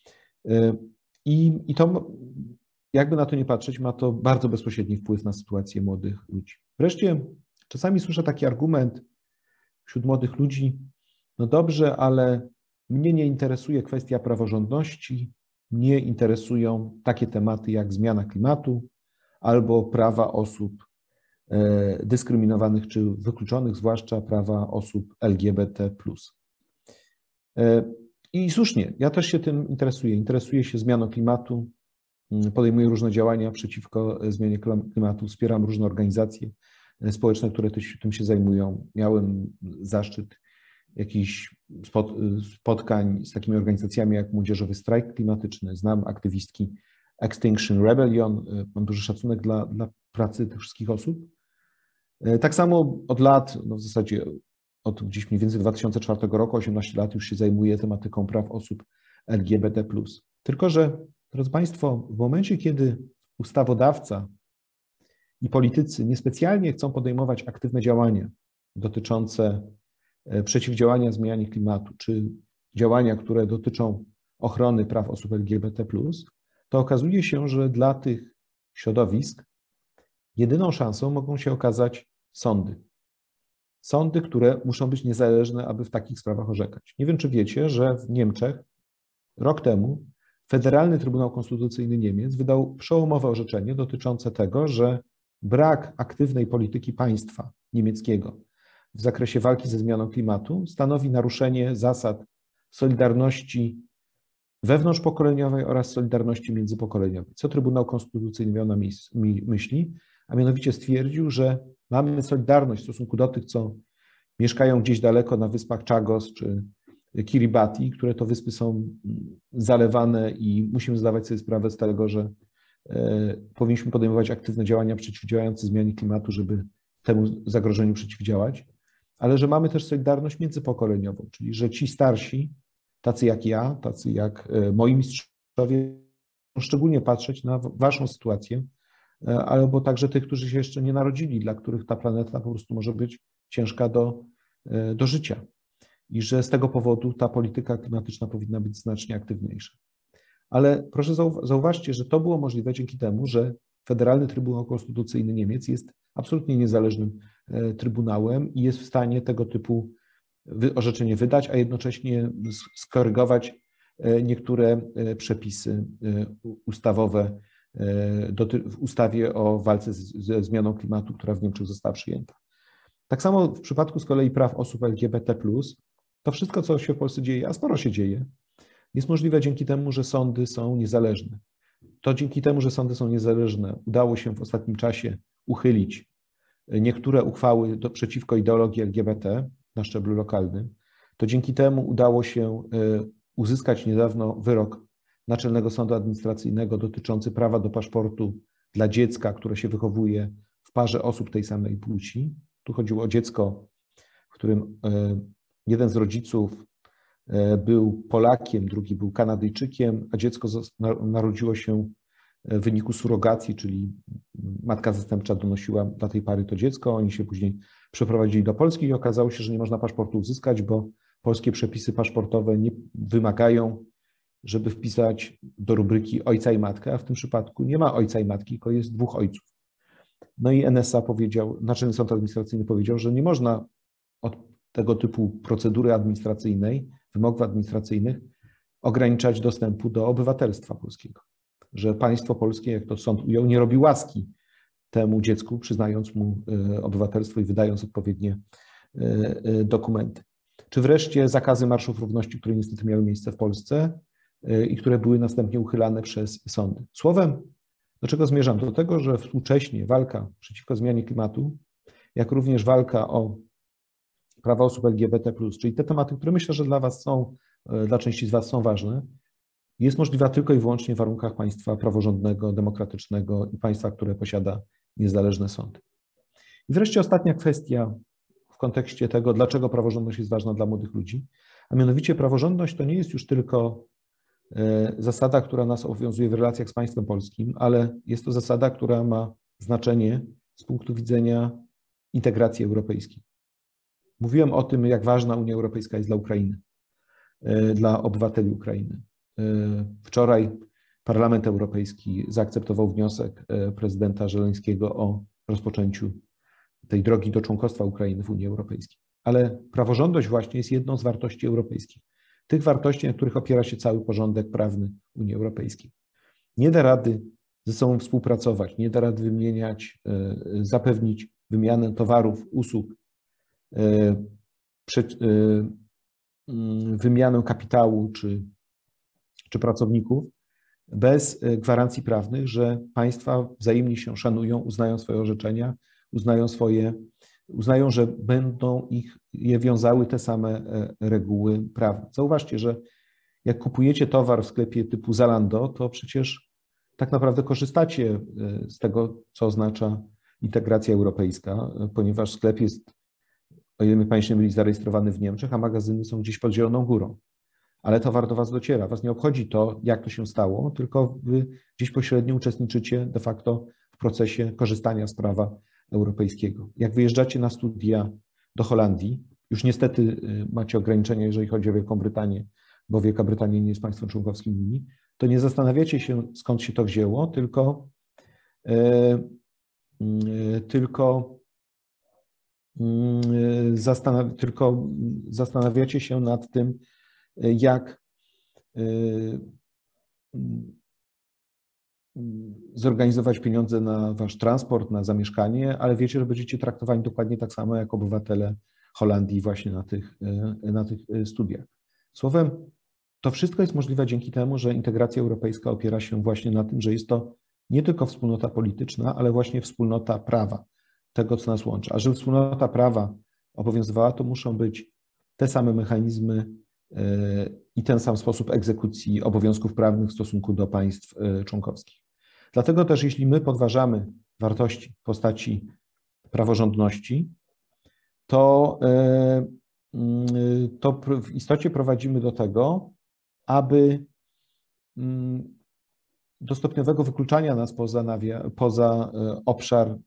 I, I to, jakby na to nie patrzeć, ma to bardzo bezpośredni wpływ na sytuację młodych ludzi. Wreszcie czasami słyszę taki argument wśród młodych ludzi, no dobrze, ale mnie nie interesuje kwestia praworządności, mnie interesują takie tematy jak zmiana klimatu albo prawa osób dyskryminowanych czy wykluczonych, zwłaszcza prawa osób L G B T plus. I słusznie, ja też się tym interesuję. Interesuję się zmianą klimatu, podejmuję różne działania przeciwko zmianie klimatu, wspieram różne organizacje społeczne, które tym się zajmują. Miałem zaszczyt jakichś spotkań z takimi organizacjami jak Młodzieżowy Strajk Klimatyczny. Znam aktywistki Extinction Rebellion. Mam duży szacunek dla, dla pracy tych wszystkich osób. Tak samo od lat, no w zasadzie od gdzieś mniej więcej dwa tysiące czwartego roku, osiemnaście lat już się zajmuję tematyką praw osób L G B T plus. Tylko że, drodzy Państwo, w momencie, kiedy ustawodawca i politycy niespecjalnie chcą podejmować aktywne działania dotyczące przeciwdziałania zmianie klimatu, czy działania, które dotyczą ochrony praw osób L G B T plus, to okazuje się, że dla tych środowisk jedyną szansą mogą się okazać sądy. Sądy, które muszą być niezależne, aby w takich sprawach orzekać. Nie wiem, czy wiecie, że w Niemczech rok temu Federalny Trybunał Konstytucyjny Niemiec wydał przełomowe orzeczenie dotyczące tego, że brak aktywnej polityki państwa niemieckiego w zakresie walki ze zmianą klimatu stanowi naruszenie zasad solidarności wewnątrzpokoleniowej oraz solidarności międzypokoleniowej. Co Trybunał Konstytucyjny miał na myśli? A mianowicie stwierdził, że mamy solidarność w stosunku do tych, co mieszkają gdzieś daleko na wyspach Chagos czy Kiribati, które to wyspy są zalewane i musimy zdawać sobie sprawę z tego, że powinniśmy podejmować aktywne działania przeciwdziałające zmianie klimatu, żeby temu zagrożeniu przeciwdziałać, ale że mamy też solidarność międzypokoleniową, czyli że ci starsi, tacy jak ja, tacy jak moi mistrzowie, szczególnie patrzeć na waszą sytuację, albo także tych, którzy się jeszcze nie narodzili, dla których ta planeta po prostu może być ciężka do, do życia. I że z tego powodu ta polityka klimatyczna powinna być znacznie aktywniejsza. Ale proszę zauważcie, że to było możliwe dzięki temu, że Federalny Trybunał Konstytucyjny Niemiec jest absolutnie niezależnym trybunałem i jest w stanie tego typu orzeczenie wydać, a jednocześnie skorygować niektóre przepisy ustawowe w ustawie o walce ze zmianą klimatu, która w Niemczech została przyjęta. Tak samo w przypadku z kolei praw osób L G B T plus, to wszystko, co się w Polsce dzieje, a sporo się dzieje, jest możliwe dzięki temu, że sądy są niezależne. To dzięki temu, że sądy są niezależne, udało się w ostatnim czasie uchylić niektóre uchwały do, przeciwko ideologii L G B T na szczeblu lokalnym. To dzięki temu udało się uzyskać niedawno wyrok Naczelnego Sądu Administracyjnego dotyczący prawa do paszportu dla dziecka, które się wychowuje w parze osób tej samej płci. Tu chodziło o dziecko, w którym jeden z rodziców był Polakiem, drugi był Kanadyjczykiem, a dziecko narodziło się w wyniku surogacji, czyli matka zastępcza donosiła dla tej pary to dziecko. Oni się później przeprowadzili do Polski i okazało się, że nie można paszportu uzyskać, bo polskie przepisy paszportowe nie wymagają, żeby wpisać do rubryki ojca i matkę, a w tym przypadku nie ma ojca i matki, tylko jest dwóch ojców. No i N S A powiedział, Naczelny Sąd Administracyjny powiedział, że nie można od tego typu procedury administracyjnej, wymogów administracyjnych ograniczać dostępu do obywatelstwa polskiego. Że państwo polskie, jak to sąd ujął, nie robi łaski temu dziecku, przyznając mu obywatelstwo i wydając odpowiednie dokumenty. Czy wreszcie zakazy marszów równości, które niestety miały miejsce w Polsce i które były następnie uchylane przez sądy. Słowem, do czego zmierzam? Do tego, że współcześnie walka przeciwko zmianie klimatu, jak również walka o prawa osób L G B T plus, czyli te tematy, które myślę, że dla was są, dla części z was są ważne, jest możliwa tylko i wyłącznie w warunkach państwa praworządnego, demokratycznego i państwa, które posiada niezależne sądy. I wreszcie ostatnia kwestia w kontekście tego, dlaczego praworządność jest ważna dla młodych ludzi, a mianowicie praworządność to nie jest już tylko zasada, która nas obowiązuje w relacjach z państwem polskim, ale jest to zasada, która ma znaczenie z punktu widzenia integracji europejskiej. Mówiłem o tym, jak ważna Unia Europejska jest dla Ukrainy, dla obywateli Ukrainy. Wczoraj Parlament Europejski zaakceptował wniosek prezydenta Żeleńskiego o rozpoczęciu tej drogi do członkostwa Ukrainy w Unii Europejskiej. Ale praworządność właśnie jest jedną z wartości europejskich. Tych wartości, na których opiera się cały porządek prawny Unii Europejskiej. Nie da rady ze sobą współpracować, nie da rady wymieniać, zapewnić wymianę towarów, usług, wymianę kapitału czy, czy pracowników bez gwarancji prawnych, że państwa wzajemnie się szanują, uznają swoje orzeczenia, uznają swoje, uznają, że będą ich, je wiązały te same reguły prawne. Zauważcie, że jak kupujecie towar w sklepie typu Zalando, to przecież tak naprawdę korzystacie z tego, co oznacza integracja europejska, ponieważ sklep jest, o ile my państwo byli zarejestrowany w Niemczech, a magazyny są gdzieś pod Zieloną Górą. Ale towar do was dociera. Was nie obchodzi to, jak to się stało, tylko wy gdzieś pośrednio uczestniczycie de facto w w procesie korzystania z prawa europejskiego. Jak wyjeżdżacie na studia do Holandii, już niestety macie ograniczenia, jeżeli chodzi o Wielką Brytanię, bo Wielka Brytania nie jest państwem członkowskim Unii, to nie zastanawiacie się, skąd się to wzięło, tylko, yy, tylko, yy, zastanaw, tylko zastanawiacie się nad tym, jak yy, zorganizować pieniądze na wasz transport, na zamieszkanie, ale wiecie, że będziecie traktowani dokładnie tak samo jak obywatele Holandii właśnie na tych, na tych studiach. Słowem, to wszystko jest możliwe dzięki temu, że integracja europejska opiera się właśnie na tym, że jest to nie tylko wspólnota polityczna, ale właśnie wspólnota prawa, tego, co nas łączy. A żeby wspólnota prawa obowiązywała, to muszą być te same mechanizmy i ten sam sposób egzekucji obowiązków prawnych w stosunku do państw członkowskich. Dlatego też, jeśli my podważamy wartości w postaci praworządności, to, to w istocie prowadzimy do tego, aby do stopniowego wykluczania nas poza, poza obszar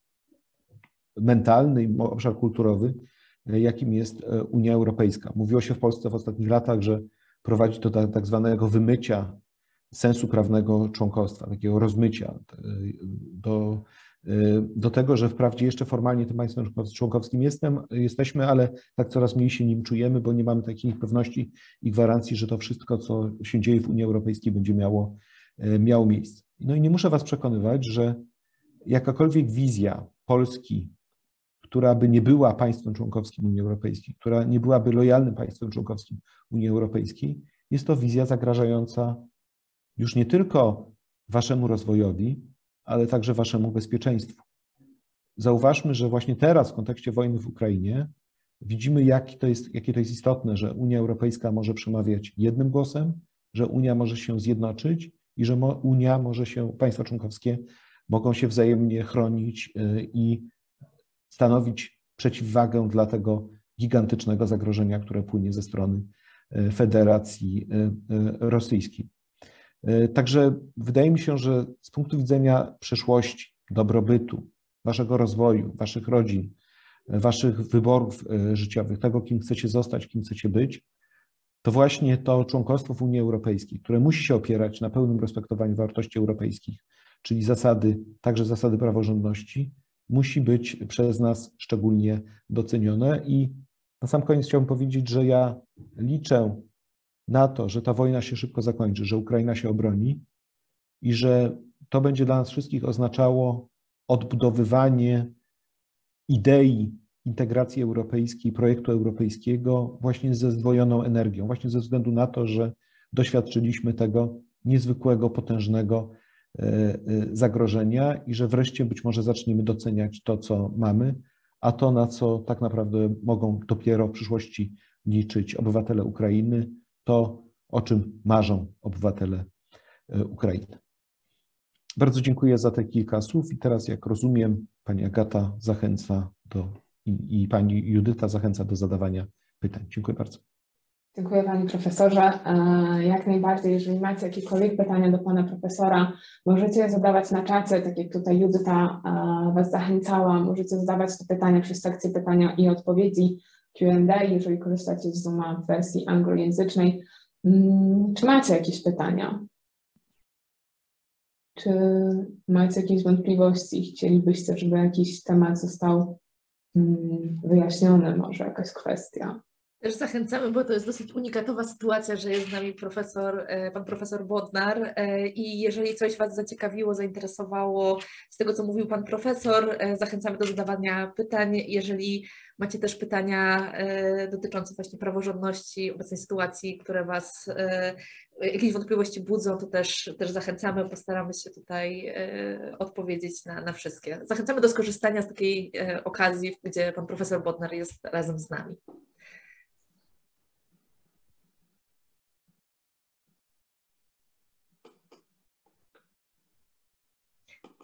mentalny i obszar kulturowy, jakim jest Unia Europejska. Mówiło się w Polsce w ostatnich latach, że prowadzi to do tak zwanego wymycia sensu prawnego członkostwa, takiego rozmycia, do, do tego, że wprawdzie jeszcze formalnie tym państwem członkowskim jestem, jesteśmy, ale tak coraz mniej się nim czujemy, bo nie mamy takiej pewności i gwarancji, że to wszystko, co się dzieje w Unii Europejskiej, będzie miało, miało miejsce. No i nie muszę was przekonywać, że jakakolwiek wizja Polski, która by nie była państwem członkowskim Unii Europejskiej, która nie byłaby lojalnym państwem członkowskim Unii Europejskiej, jest to wizja zagrażająca już nie tylko waszemu rozwojowi, ale także waszemu bezpieczeństwu. Zauważmy, że właśnie teraz w kontekście wojny w Ukrainie widzimy, jak to jest, jakie to jest istotne, że Unia Europejska może przemawiać jednym głosem, że Unia może się zjednoczyć i że Unia może się, państwa członkowskie mogą się wzajemnie chronić i stanowić przeciwwagę dla tego gigantycznego zagrożenia, które płynie ze strony Federacji Rosyjskiej. Także wydaje mi się, że z punktu widzenia przyszłości, dobrobytu, waszego rozwoju, waszych rodzin, waszych wyborów życiowych, tego, kim chcecie zostać, kim chcecie być, to właśnie to członkostwo w Unii Europejskiej, które musi się opierać na pełnym respektowaniu wartości europejskich, czyli zasady, także zasady praworządności, musi być przez nas szczególnie docenione. I na sam koniec chciałbym powiedzieć, że ja liczę na to, że ta wojna się szybko zakończy, że Ukraina się obroni i że to będzie dla nas wszystkich oznaczało odbudowywanie idei integracji europejskiej, projektu europejskiego właśnie ze zdwojoną energią, właśnie ze względu na to, że doświadczyliśmy tego niezwykłego, potężnego zagrożenia i że wreszcie być może zaczniemy doceniać to, co mamy, a to, na co tak naprawdę mogą dopiero w przyszłości liczyć obywatele Ukrainy, to, o czym marzą obywatele Ukrainy. Bardzo dziękuję za te kilka słów i teraz, jak rozumiem, pani Agata zachęca do i, i pani Judyta zachęca do zadawania pytań. Dziękuję bardzo. Dziękuję panie profesorze. Jak najbardziej, jeżeli macie jakiekolwiek pytania do pana profesora, możecie je zadawać na czacie, tak jak tutaj Judyta was zachęcała, możecie zadawać te pytania przez sekcję pytania i odpowiedzi Q and A, jeżeli korzystacie z Zooma w wersji anglojęzycznej. Czy macie jakieś pytania? Czy macie jakieś wątpliwości i chcielibyście, żeby jakiś temat został wyjaśniony, może jakaś kwestia? Też zachęcamy, bo to jest dosyć unikatowa sytuacja, że jest z nami profesor, pan profesor Bodnar i jeżeli coś was zaciekawiło, zainteresowało z tego, co mówił pan profesor, zachęcamy do zadawania pytań. Jeżeli macie też pytania dotyczące właśnie praworządności, obecnej sytuacji, które was, jakieś wątpliwości budzą, to też, też zachęcamy, postaramy się tutaj odpowiedzieć na, na wszystkie. Zachęcamy do skorzystania z takiej okazji, gdzie pan profesor Bodnar jest razem z nami.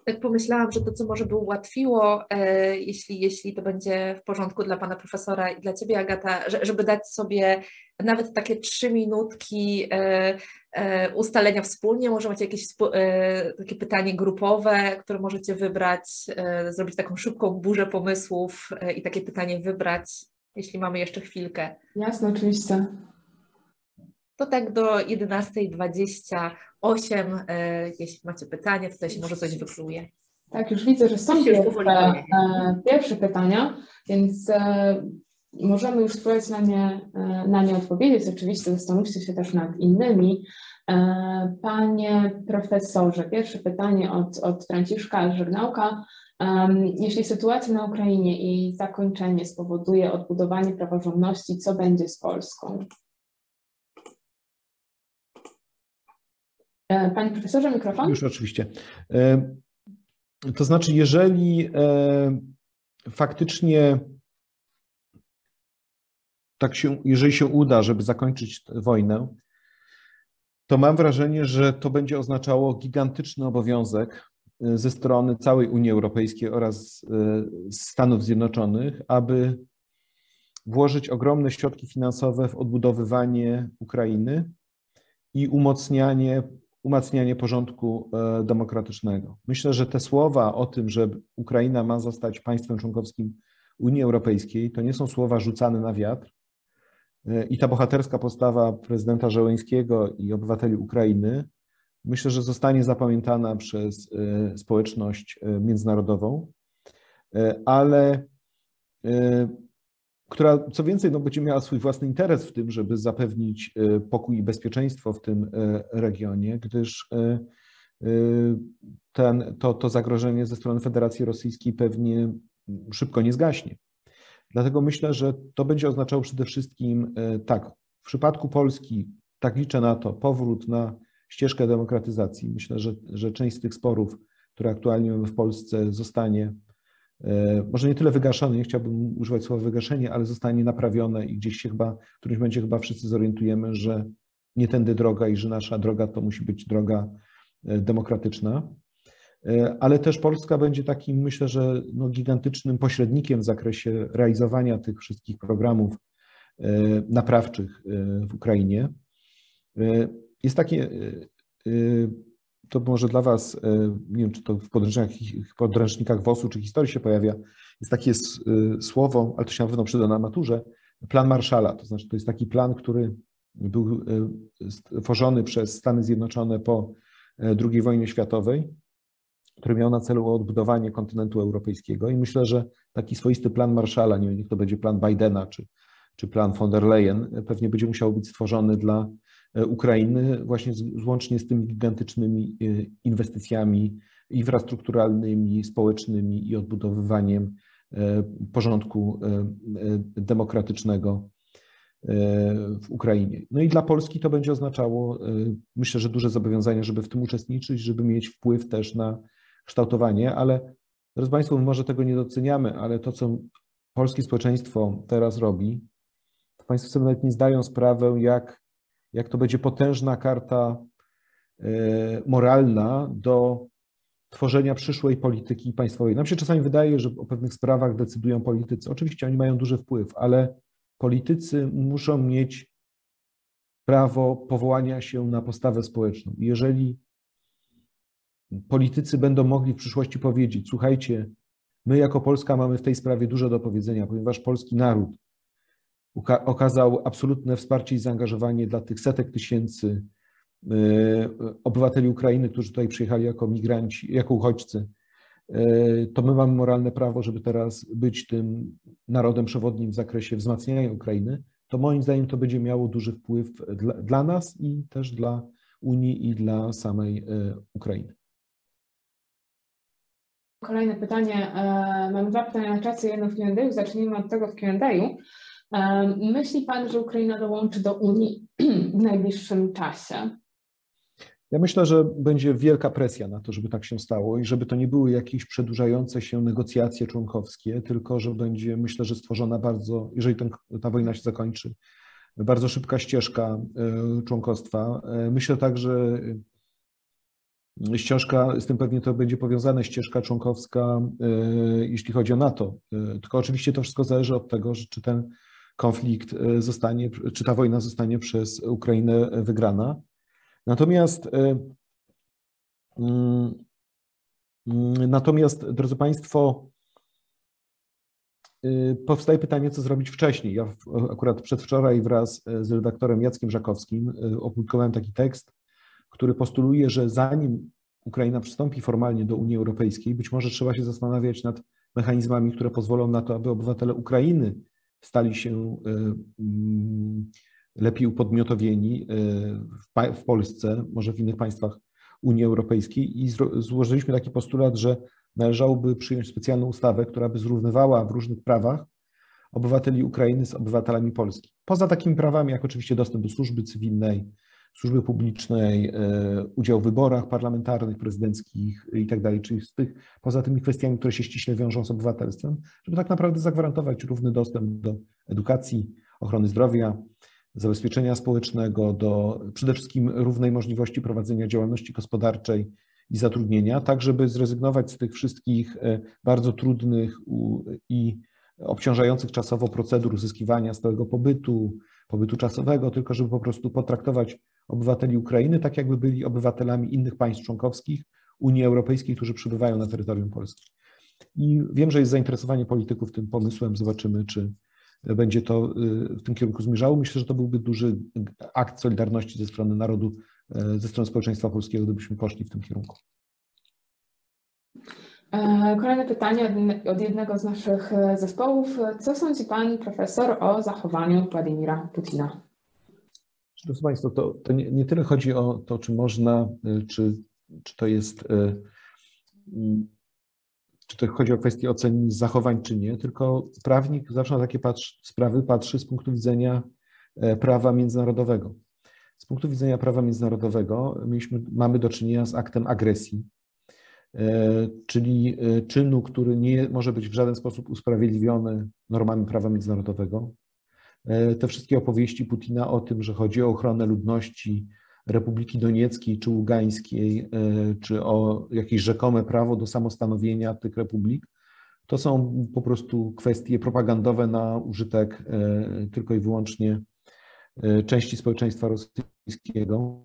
Tak pomyślałam, że to, co może by ułatwiło, e, jeśli, jeśli to będzie w porządku dla pana profesora i dla ciebie, Agata, że, żeby dać sobie nawet takie trzy minutki e, e, ustalenia wspólnie, może macie jakieś e, takie pytanie grupowe, które możecie wybrać, e, zrobić taką szybką burzę pomysłów e, i takie pytanie wybrać, jeśli mamy jeszcze chwilkę. Jasne, oczywiście. To tak do jedenastej dwadzieścia osiem, e, jeśli macie pytanie, to się może coś wykluuje. Tak, już widzę, że są pierwsze, e, pierwsze pytania, więc e, możemy już spróbować na nie, e, na nie odpowiedzieć. Oczywiście zastanówcie się też nad innymi. E, panie profesorze, pierwsze pytanie od, od Franciszka Żegnałka. E, jeśli sytuacja na Ukrainie i jej zakończenie spowoduje odbudowanie praworządności, co będzie z Polską? E, panie profesorze, mikrofon? Już oczywiście. E, to znaczy, jeżeli e, faktycznie tak się, jeżeli się uda, żeby zakończyć wojnę, to mam wrażenie, że to będzie oznaczało gigantyczny obowiązek ze strony całej Unii Europejskiej oraz Stanów Zjednoczonych, aby włożyć ogromne środki finansowe w odbudowywanie Ukrainy i umacnianie, umacnianie porządku demokratycznego. Myślę, że te słowa o tym, że Ukraina ma zostać państwem członkowskim Unii Europejskiej, to nie są słowa rzucane na wiatr. I ta bohaterska postawa prezydenta Zełenskiego i obywateli Ukrainy, myślę, że zostanie zapamiętana przez społeczność międzynarodową, ale która, co więcej, no, będzie miała swój własny interes w tym, żeby zapewnić pokój i bezpieczeństwo w tym regionie, gdyż ten, to, to zagrożenie ze strony Federacji Rosyjskiej pewnie szybko nie zgaśnie. Dlatego myślę, że to będzie oznaczało przede wszystkim tak, w przypadku Polski, tak liczę na to, powrót na ścieżkę demokratyzacji. Myślę, że, że część z tych sporów, które aktualnie mamy w Polsce, zostanie może nie tyle wygaszone, nie chciałbym używać słowa wygaszenie, ale zostanie naprawione i gdzieś się chyba, w którymś momencie chyba wszyscy zorientujemy, że nie tędy droga i że nasza droga to musi być droga demokratyczna. Ale też Polska będzie takim, myślę, że no, gigantycznym pośrednikiem w zakresie realizowania tych wszystkich programów naprawczych w Ukrainie. Jest takie, to może dla Was, nie wiem, czy to w podręcznikach, podręcznikach W O S-u czy historii się pojawia, jest takie słowo, ale to się na pewno przyda na maturze, plan Marshalla. To znaczy, to jest taki plan, który był stworzony przez Stany Zjednoczone po drugiej wojnie światowej, który miał na celu odbudowanie kontynentu europejskiego i myślę, że taki swoisty plan Marshalla, nie wiem, niech to będzie plan Bidena czy, czy plan von der Leyen, pewnie będzie musiał być stworzony dla Ukrainy właśnie z, łącznie z tymi gigantycznymi inwestycjami infrastrukturalnymi, społecznymi i odbudowywaniem porządku demokratycznego w Ukrainie. No i dla Polski to będzie oznaczało, myślę, że duże zobowiązania, żeby w tym uczestniczyć, żeby mieć wpływ też na kształtowanie, ale drodzy Państwo, my może tego nie doceniamy, ale to, co polskie społeczeństwo teraz robi, to Państwo sobie nawet nie zdają sprawy, jak, jak to będzie potężna karta moralna do tworzenia przyszłej polityki państwowej. Nam się czasami wydaje, że o pewnych sprawach decydują politycy. Oczywiście oni mają duży wpływ, ale politycy muszą mieć prawo powołania się na postawę społeczną. Jeżeli politycy będą mogli w przyszłości powiedzieć, słuchajcie, my jako Polska mamy w tej sprawie dużo do powiedzenia, ponieważ polski naród okazał absolutne wsparcie i zaangażowanie dla tych setek tysięcy obywateli Ukrainy, którzy tutaj przyjechali jako migranci, jako uchodźcy, to my mamy moralne prawo, żeby teraz być tym narodem przewodnim w zakresie wzmacniania Ukrainy, to moim zdaniem to będzie miało duży wpływ dla, dla nas i też dla Unii i dla samej Ukrainy. Kolejne pytanie. Mam dwa pytania na czacie, jedno w Q and A. Zacznijmy od tego w Q and A. Myśli Pan, że Ukraina dołączy do Unii w najbliższym czasie? Ja myślę, że będzie wielka presja na to, żeby tak się stało i żeby to nie były jakieś przedłużające się negocjacje członkowskie, tylko że będzie, myślę, że stworzona bardzo, jeżeli ten, ta wojna się zakończy, bardzo szybka ścieżka członkostwa. Myślę także, ścieżka, z tym pewnie to będzie powiązane, ścieżka członkowska, jeśli chodzi o NATO. Tylko oczywiście to wszystko zależy od tego, czy ten konflikt zostanie, czy ta wojna zostanie przez Ukrainę wygrana. Natomiast, natomiast, drodzy Państwo, powstaje pytanie, co zrobić wcześniej. Ja akurat przedwczoraj wraz z redaktorem Jackiem Żakowskim opublikowałem taki tekst, który postuluje, że zanim Ukraina przystąpi formalnie do Unii Europejskiej, być może trzeba się zastanawiać nad mechanizmami, które pozwolą na to, aby obywatele Ukrainy stali się lepiej upodmiotowieni w Polsce, może w innych państwach Unii Europejskiej, i złożyliśmy taki postulat, że należałoby przyjąć specjalną ustawę, która by zrównywała w różnych prawach obywateli Ukrainy z obywatelami Polski. Poza takimi prawami, jak oczywiście dostęp do służby cywilnej, służby publicznej, udział w wyborach parlamentarnych, prezydenckich i tak dalej, czyli z tych, poza tymi kwestiami, które się ściśle wiążą z obywatelstwem, żeby tak naprawdę zagwarantować równy dostęp do edukacji, ochrony zdrowia, zabezpieczenia społecznego, do przede wszystkim równej możliwości prowadzenia działalności gospodarczej i zatrudnienia, tak żeby zrezygnować z tych wszystkich bardzo trudnych i obciążających czasowo procedur uzyskiwania stałego pobytu, pobytu czasowego, tylko żeby po prostu potraktować obywateli Ukrainy tak, jakby byli obywatelami innych państw członkowskich Unii Europejskiej, którzy przybywają na terytorium Polski. I wiem, że jest zainteresowanie polityków tym pomysłem. Zobaczymy, czy będzie to w tym kierunku zmierzało. Myślę, że to byłby duży akt solidarności ze strony narodu, ze strony społeczeństwa polskiego, gdybyśmy poszli w tym kierunku. Kolejne pytanie od jednego z naszych zespołów. Co sądzi pan profesor o zachowaniu Władimira Putina? Proszę Państwa, to, to nie, nie tyle chodzi o to, czy można, czy, czy to jest, czy to chodzi o kwestię oceny zachowań, czy nie, tylko prawnik zawsze na takie patrz, sprawy patrzy z punktu widzenia prawa międzynarodowego. Z punktu widzenia prawa międzynarodowego mieliśmy, mamy do czynienia z aktem agresji, czyli czynu, który nie może być w żaden sposób usprawiedliwiony normami prawa międzynarodowego. Te wszystkie opowieści Putina o tym, że chodzi o ochronę ludności Republiki Donieckiej czy Ługańskiej, czy o jakieś rzekome prawo do samostanowienia tych republik, to są po prostu kwestie propagandowe na użytek tylko i wyłącznie części społeczeństwa rosyjskiego.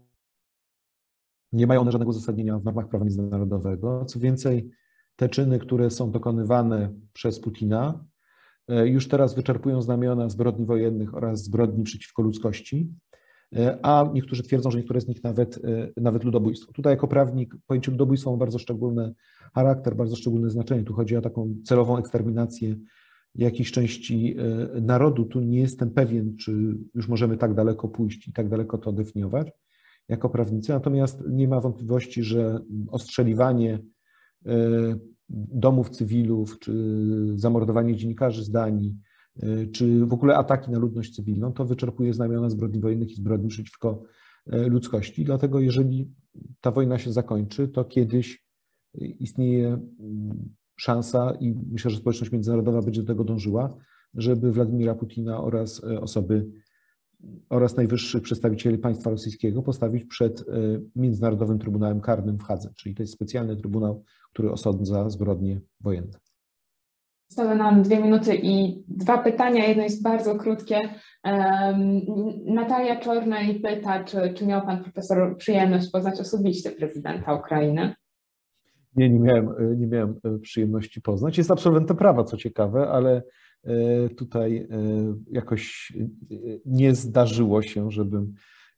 Nie mają one żadnego uzasadnienia w normach prawa międzynarodowego. Co więcej, te czyny, które są dokonywane przez Putina, już teraz wyczerpują znamiona zbrodni wojennych oraz zbrodni przeciwko ludzkości, a niektórzy twierdzą, że niektóre z nich nawet, nawet ludobójstwo. Tutaj jako prawnik pojęcie ludobójstwa ma bardzo szczególny charakter, bardzo szczególne znaczenie. Tu chodzi o taką celową eksterminację jakiejś części narodu. Tu nie jestem pewien, czy już możemy tak daleko pójść i tak daleko to definiować jako prawnicy, natomiast nie ma wątpliwości, że ostrzeliwanie domów cywilów, czy zamordowanie dziennikarzy z Danii, czy w ogóle ataki na ludność cywilną, to wyczerpuje znamiona zbrodni wojennych i zbrodni przeciwko ludzkości. Dlatego jeżeli ta wojna się zakończy, to kiedyś istnieje szansa i myślę, że społeczność międzynarodowa będzie do tego dążyła, żeby Władimira Putina oraz osoby oraz najwyższych przedstawicieli państwa rosyjskiego postawić przed Międzynarodowym Trybunałem Karnym w Hadze, czyli to jest specjalny trybunał, który osądza zbrodnie wojenne. Zostały nam dwie minuty i dwa pytania. Jedno jest bardzo krótkie. Natalia Czornej pyta, czy, czy miał pan profesor przyjemność poznać osobiście prezydenta Ukrainy? Nie, nie miałem, nie miałem przyjemności poznać. Jest absolwentem prawa, co ciekawe, ale tutaj jakoś nie zdarzyło się, żebym,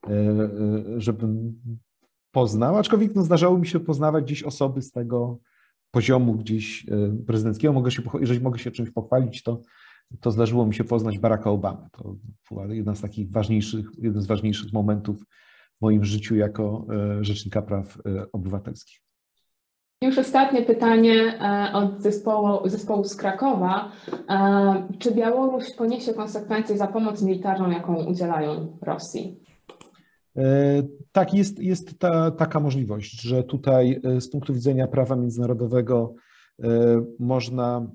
żebym poznał, aczkolwiek no, zdarzało mi się poznawać gdzieś osoby z tego poziomu gdzieś prezydenckiego. Mogę się, jeżeli mogę się czymś pochwalić, to, to zdarzyło mi się poznać Baracka Obamę. To była jedna z takich ważniejszych, jeden z ważniejszych momentów w moim życiu jako rzecznika praw obywatelskich. Już ostatnie pytanie od zespołu, zespołu z Krakowa. Czy Białoruś poniesie konsekwencje za pomoc militarną, jaką udzielają Rosji? Tak, jest, jest ta, taka możliwość, że tutaj z punktu widzenia prawa międzynarodowego można,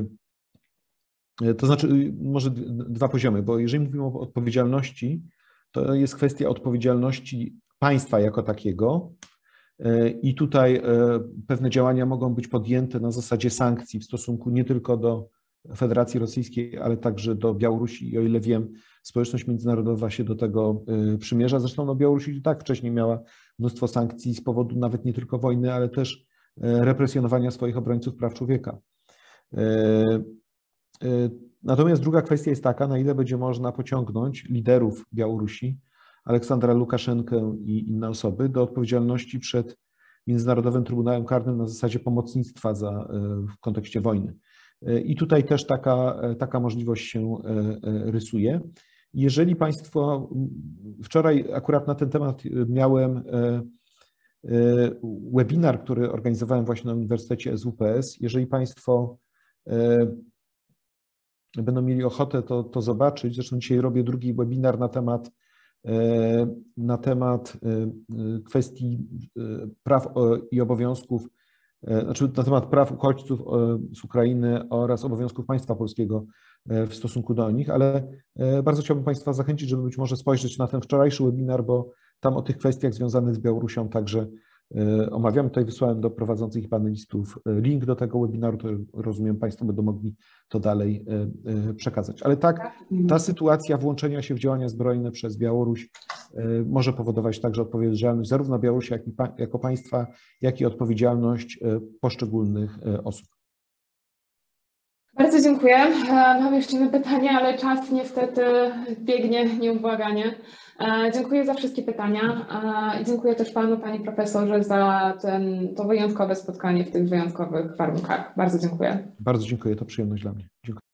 to znaczy może dwa poziomy, bo jeżeli mówimy o odpowiedzialności, to jest kwestia odpowiedzialności państwa jako takiego I tutaj pewne działania mogą być podjęte na zasadzie sankcji w stosunku nie tylko do Federacji Rosyjskiej, ale także do Białorusi. I o ile wiem, społeczność międzynarodowa się do tego przymierza. Zresztą no, Białoruś i tak wcześniej miała mnóstwo sankcji z powodu nawet nie tylko wojny, ale też represjonowania swoich obrońców praw człowieka. Natomiast druga kwestia jest taka, na ile będzie można pociągnąć liderów Białorusi, Aleksandra Łukaszenkę i inne osoby do odpowiedzialności przed Międzynarodowym Trybunałem Karnym na zasadzie pomocnictwa za, w kontekście wojny. I tutaj też taka, taka możliwość się rysuje. Jeżeli Państwo, wczoraj akurat na ten temat miałem webinar, który organizowałem właśnie na Uniwersytecie S W P S. Jeżeli Państwo będą mieli ochotę to, to zobaczyć, zresztą dzisiaj robię drugi webinar na temat, na temat kwestii praw i obowiązków, znaczy na temat praw uchodźców z Ukrainy oraz obowiązków państwa polskiego w stosunku do nich, ale bardzo chciałbym Państwa zachęcić, żeby być może spojrzeć na ten wczorajszy webinar, bo tam o tych kwestiach związanych z Białorusią także omawiam. Tutaj wysłałem do prowadzących panelistów link do tego webinaru, to rozumiem Państwo będą mogli to dalej przekazać. Ale tak, ta sytuacja włączenia się w działania zbrojne przez Białoruś może powodować także odpowiedzialność zarówno Białorusi jak i jako państwa, jak i odpowiedzialność poszczególnych osób. Bardzo dziękuję. Mam jeszcze inne pytania, ale czas niestety biegnie nieubłaganie. Dziękuję za wszystkie pytania i dziękuję też Panu, Panie Profesorze, za ten, to wyjątkowe spotkanie w tych wyjątkowych warunkach. Bardzo dziękuję. Bardzo dziękuję, to przyjemność dla mnie. Dziękuję.